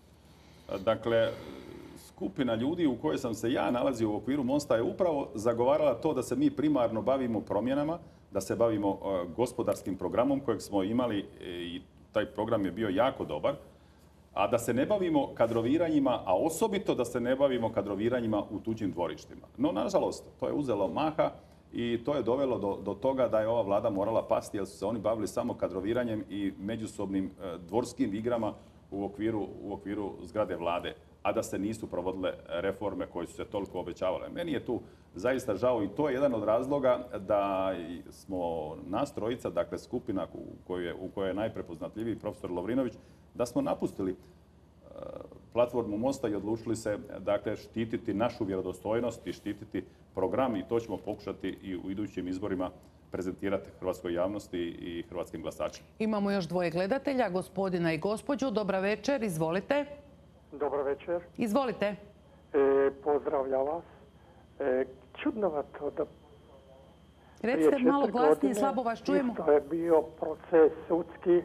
Dakle, skupina ljudi u kojoj sam se ja nalazio u okviru Mosta je upravo zagovarala to da se mi primarno bavimo promjenama, da se bavimo gospodarskim programom kojeg smo imali i taj program je bio jako dobar. a da se ne bavimo kadroviranjima, a osobito da se ne bavimo kadroviranjima u tuđim dvorištima. No, nažalost, to je uzelo maha i to je dovelo do toga da je ova vlada morala pasti jer su se oni bavili samo kadroviranjem i međusobnim dvorskim igrama u okviru zgrade vlade, a da se nisu provodile reforme koje su se toliko obećavale. Meni je tu zaista žao i to je jedan od razloga da smo nas trojica, dakle skupina u kojoj je najprepoznatljiviji profesor Lovrinović, da smo napustili platformu Mosta i odlučili se dakle štititi našu vjerodostojnost i štititi program i to ćemo pokušati i u idućim izborima prezentirati hrvatskoj javnosti i hrvatskim glasačima. Imamo još dvoje gledatelja, gospodina i gospođu. Dobra večer, izvolite. Dobro večer. Izvolite. Pozdravljam vas. Čudnovato da... Recite malo glasnije, slabo vas čujemo. Isto je bio proces sudski.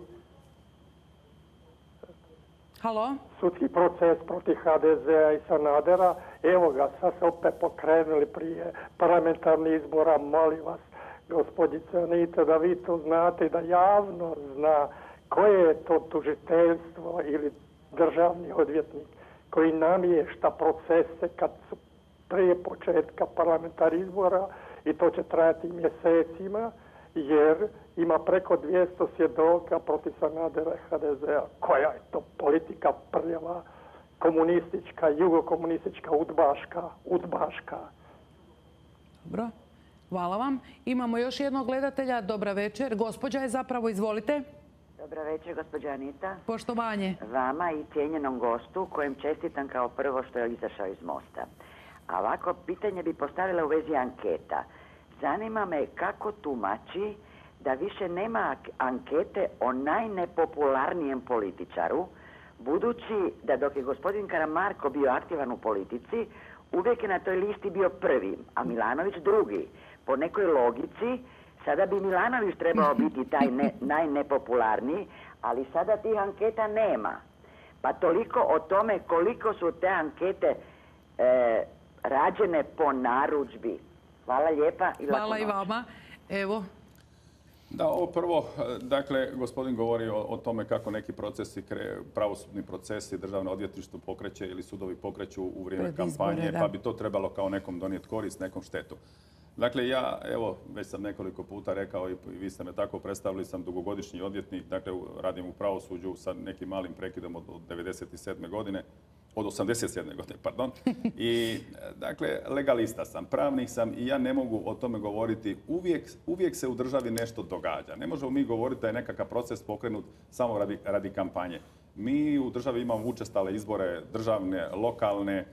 Halo? Sudski proces protiv HDZ-a i Sanadera. Evo ga, sad se opet pokrenuli prije parlamentarnih izbora. Molim vas, gospođice Anita, da vi to znate i da javno zna koje je to tužiteljstvo ili državni odvjetnik koji namješta procese kad su prije početka parlamentarnih izbora i to će trajati mjesecima jer ima preko 200 svjedoka protiv Sanadera i HDZ-a. Koja je to politika prljava, komunistička, jugokomunistička, udbaška. Dobro, hvala vam. Imamo još jednog gledatelja. Dobra večer. Gospođa je zapravo, izvolite. Dobra večer, gospođa Anita. Poštovanje. Vama i cijenjenom gostu kojem čestitam kao prvo što je izašao iz Mosta. A ovako, pitanje bi postavila u vezi anketa. Zanima me kako tumači da više nema ankete o najnepopularnijem političaru, budući da dok je gospodin Karamarko bio aktivan u politici, uvijek je na toj listi bio prvi, a Milanović drugi. Po nekoj logici, sada bi Milanović trebao biti taj najnepopularniji, ali sada tih anketa nema. Pa toliko o tome koliko su te ankete rađene po narudžbi. Hvala lijepa i laku noć. Hvala i vama. Evo. Da, ovo prvo, dakle, gospodin govori o tome kako neki procesi, pravosudni procesi, državno odvjetništvo pokreće ili sudovi pokreću u vrijeme kampanje, pa bi to trebalo kao nekom donijeti korist, nekom štetu. Dakle, ja, evo, već sam nekoliko puta rekao i vi ste me tako predstavili, sam dugogodišnji odvjetnik, dakle, radim u pravosuđu sa nekim malim prekidom od 97. godine, od 87. godine, pardon. I, dakle, legalista sam, pravnik sam i ja ne mogu o tome govoriti. Uvijek se u državi nešto događa. Ne možemo mi govoriti da je nekakav proces pokrenut samo radi kampanje. Mi u državi imamo učestale izbore, državne, lokalne.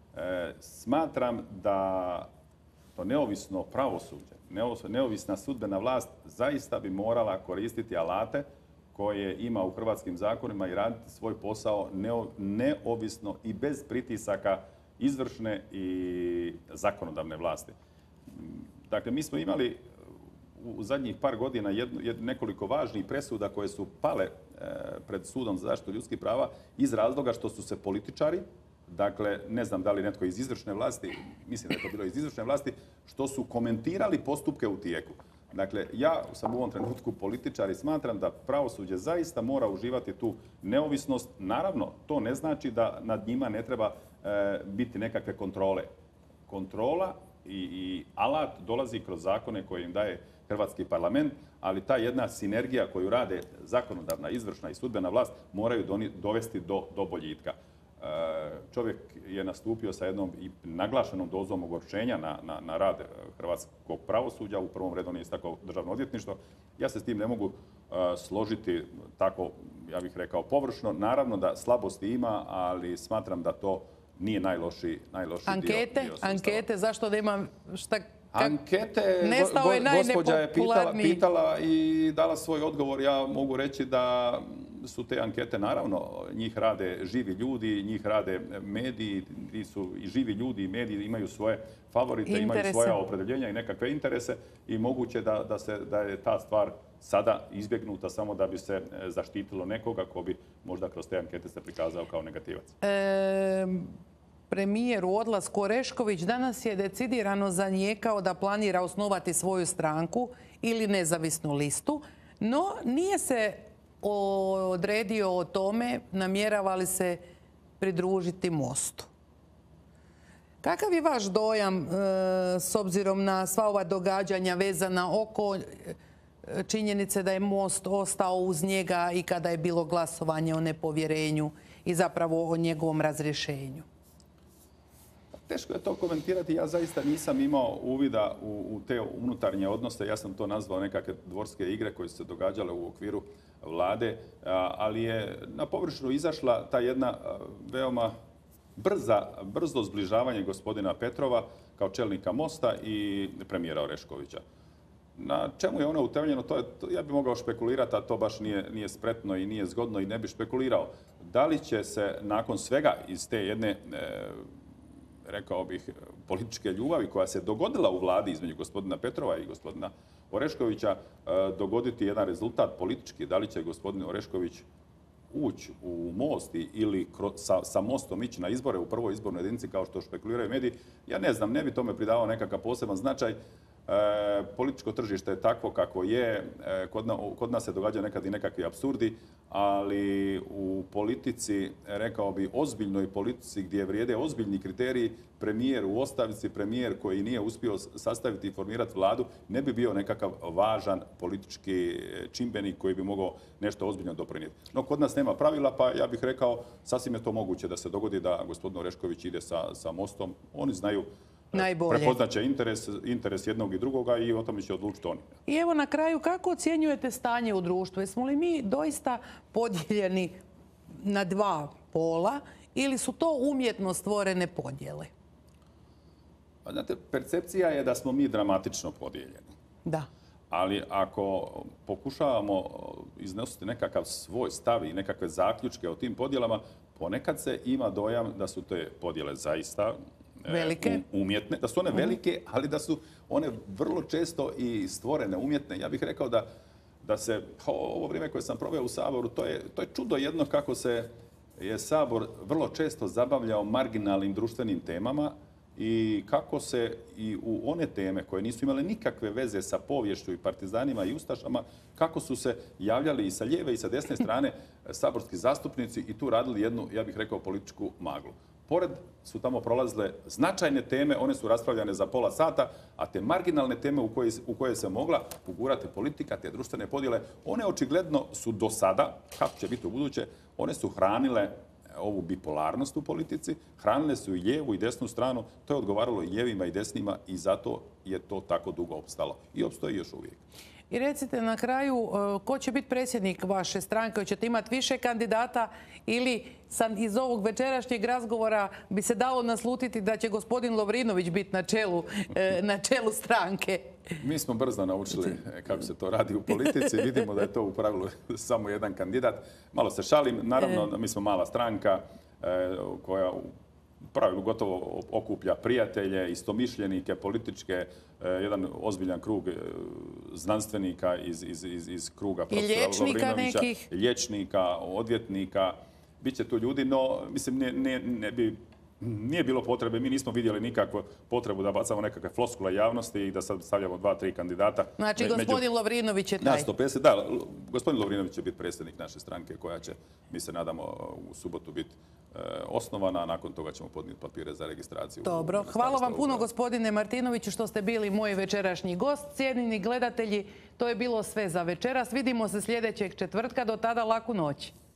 Smatram da to neovisno pravosuđe, neovisna sudbena vlast zaista bi morala koristiti alate koje ima u hrvatskim zakonima i raditi svoj posao neovisno i bez pritisaka izvršne i zakonodavne vlasti. Dakle, mi smo imali u zadnjih par godina nekoliko važnih presuda koje su pale pred sudom za zaštitu ljudskih prava iz razloga što su se političari, dakle, ne znam da li netko iz izvršne vlasti, mislim da je to bilo iz izvršne vlasti, što su komentirali postupke u tijeku. Dakle, ja sam u ovom trenutku političar i smatram da pravosuđe zaista mora uživati tu neovisnost. Naravno, to ne znači da nad njima ne treba biti nekakve kontrole. Kontrola i alat dolazi kroz zakone koje im daje Hrvatski parlament, ali ta jedna sinergija koju rade zakonodavna, izvršna i sudbena vlast moraju dovesti do boljitka. Čovjek je nastupio sa jednom i naglašenom dozom ogorčenja na rad hrvatskog pravosuđa. U prvom redu on je istakao državno odvjetništvo. Ja se s tim ne mogu složiti tako, ja bih rekao, površno. Naravno da slabosti ima, ali smatram da to nije najlošiji dio Ankete, zašto da imam šta... Ankete, gospođa je pitala i dala svoj odgovor. Ja mogu reći da su te ankete, naravno, njih rade živi ljudi, njih rade mediji, su i živi ljudi i mediji imaju svoje favorite, imaju svoja opredjeljenja i nekakve interese i moguće da je ta stvar sada izbjegnuta samo da bi se zaštitilo nekoga ko bi možda kroz te ankete se prikazao kao negativac. Premijer u odlasku Orešković danas je decidirano zanijekao da planira osnovati svoju stranku ili nezavisnu listu, no nije se odredio o tome namjerava li se pridružiti Mostu. Kakav je vaš dojam s obzirom na sva ova događanja vezana oko činjenice da je Most ostao uz njega i kada je bilo glasovanje o nepovjerenju i zapravo o njegovom razrješenju? Teško je to komentirati. Ja zaista nisam imao uvida u te unutarnje odnose. Ja sam to nazvao nekakve dvorske igre koje su se događale u okviru vlade, ali je na površinu izašla ta jedna veoma brzo zbližavanje gospodina Petrova kao čelnika Mosta i premijera Oreškovića. Na čemu je ono utemeljeno, ja bih mogao špekulirati, a to baš nije spretno i nije zgodno i ne bih špekulirao. Da li će se nakon svega iz te jedne, rekao bih, političke ljubavi koja se dogodila u vladi između gospodina Petrova i gospodina Oreškovića dogoditi jedan rezultat politički? Da li će gospodin Orešković ući u Most ili sa Mostom ići na izbore u prvoj izbornoj jedinici kao što špekuliraju mediji? Ja ne znam, ne bi tome pridavao nekakav poseban značaj. Političko tržište je takvo kako je. Kod nas se događaju nekad i nekakvi apsurdi, ali u politici, rekao bi, ozbiljnoj politici gdje vrijede ozbiljni kriteriji, premijer u ostavci, premijer koji nije uspio sastaviti i formirati vladu, ne bi bio nekakav važan politički čimbenik koji bi mogao nešto ozbiljno doprinijeti. No, kod nas nema pravila, pa ja bih rekao, sasvim je to moguće da se dogodi da gospodin Orešković ide sa Mostom. Oni znaju prepoznaće interes jednog i drugoga i o tome će odlučiti oni. I evo na kraju, kako ocjenjujete stanje u društvu? Jesmo li mi doista podijeljeni na dva pola ili su to umjetno stvorene podjele? Znate, percepcija je da smo mi dramatično podijeljeni. Da. Ali ako pokušavamo iznositi nekakav svoj stav i nekakve zaključke o tim podjelama, ponekad se ima dojam da su te podjele zaista velike, umjetne, da su one velike, ali da su one vrlo često i stvorene umjetne. Ja bih rekao da se ovo vrijeme koje sam proveo u Saboru, to je čudo jedno kako se je Sabor vrlo često zabavljao marginalnim društvenim temama i kako se i u one teme koje nisu imale nikakve veze sa poviješću i partizanima i ustašama, kako su se javljali i sa lijeve i sa desne strane saborski zastupnici i tu radili jednu, ja bih rekao, političku maglu. Pored su tamo prolazile značajne teme, one su raspravljane za pola sata, a te marginalne teme u koje se mogla ugurati politika, te društvene podjele, one očigledno su do sada, kako će biti u buduće, one su hranile ovu bipolarnost u politici, hranile su i lijevu i desnu stranu, to je odgovaralo i lijevima i desnima i zato je to tako dugo opstalo. I opstoji još uvijek. I recite na kraju, ko će biti predsjednik vaše stranke? Hoćete imati više kandidata ili iz ovog večerašnjeg razgovora bi se dalo naslutiti da će gospodin Lovrinović biti na čelu stranke? Mi smo brzo naučili kako se to radi u politici. Vidimo da je to u pravilu samo jedan kandidat. Malo se šalim. Naravno, mi smo mala stranka koja u pravilu gotovo okuplja prijatelje, istomišljenike, političke, jedan ozbiljan krug znanstvenika iz kruga profesora Lovrinovića, liječnika, odvjetnika. Biće tu ljudi, no mislim nije bilo potrebe, mi nismo vidjeli nikakvu potrebu da bacamo nekakve floskule javnosti i da sad stavljamo 2-3 kandidata. Znači, gospodin Lovrinović je taj? Da, gospodin Lovrinović će biti predsjednik naše stranke koja će, mi se nadamo, u subotu biti osnovana, a nakon toga ćemo podnijeti papire za registraciju. Dobro, hvala vam puno gospodine Martinoviću što ste bili moj večerašnji gost. Cijenjeni gledatelji, to je bilo sve za večeras. Vidimo se sljedećeg četvrtka, do tada laku noć.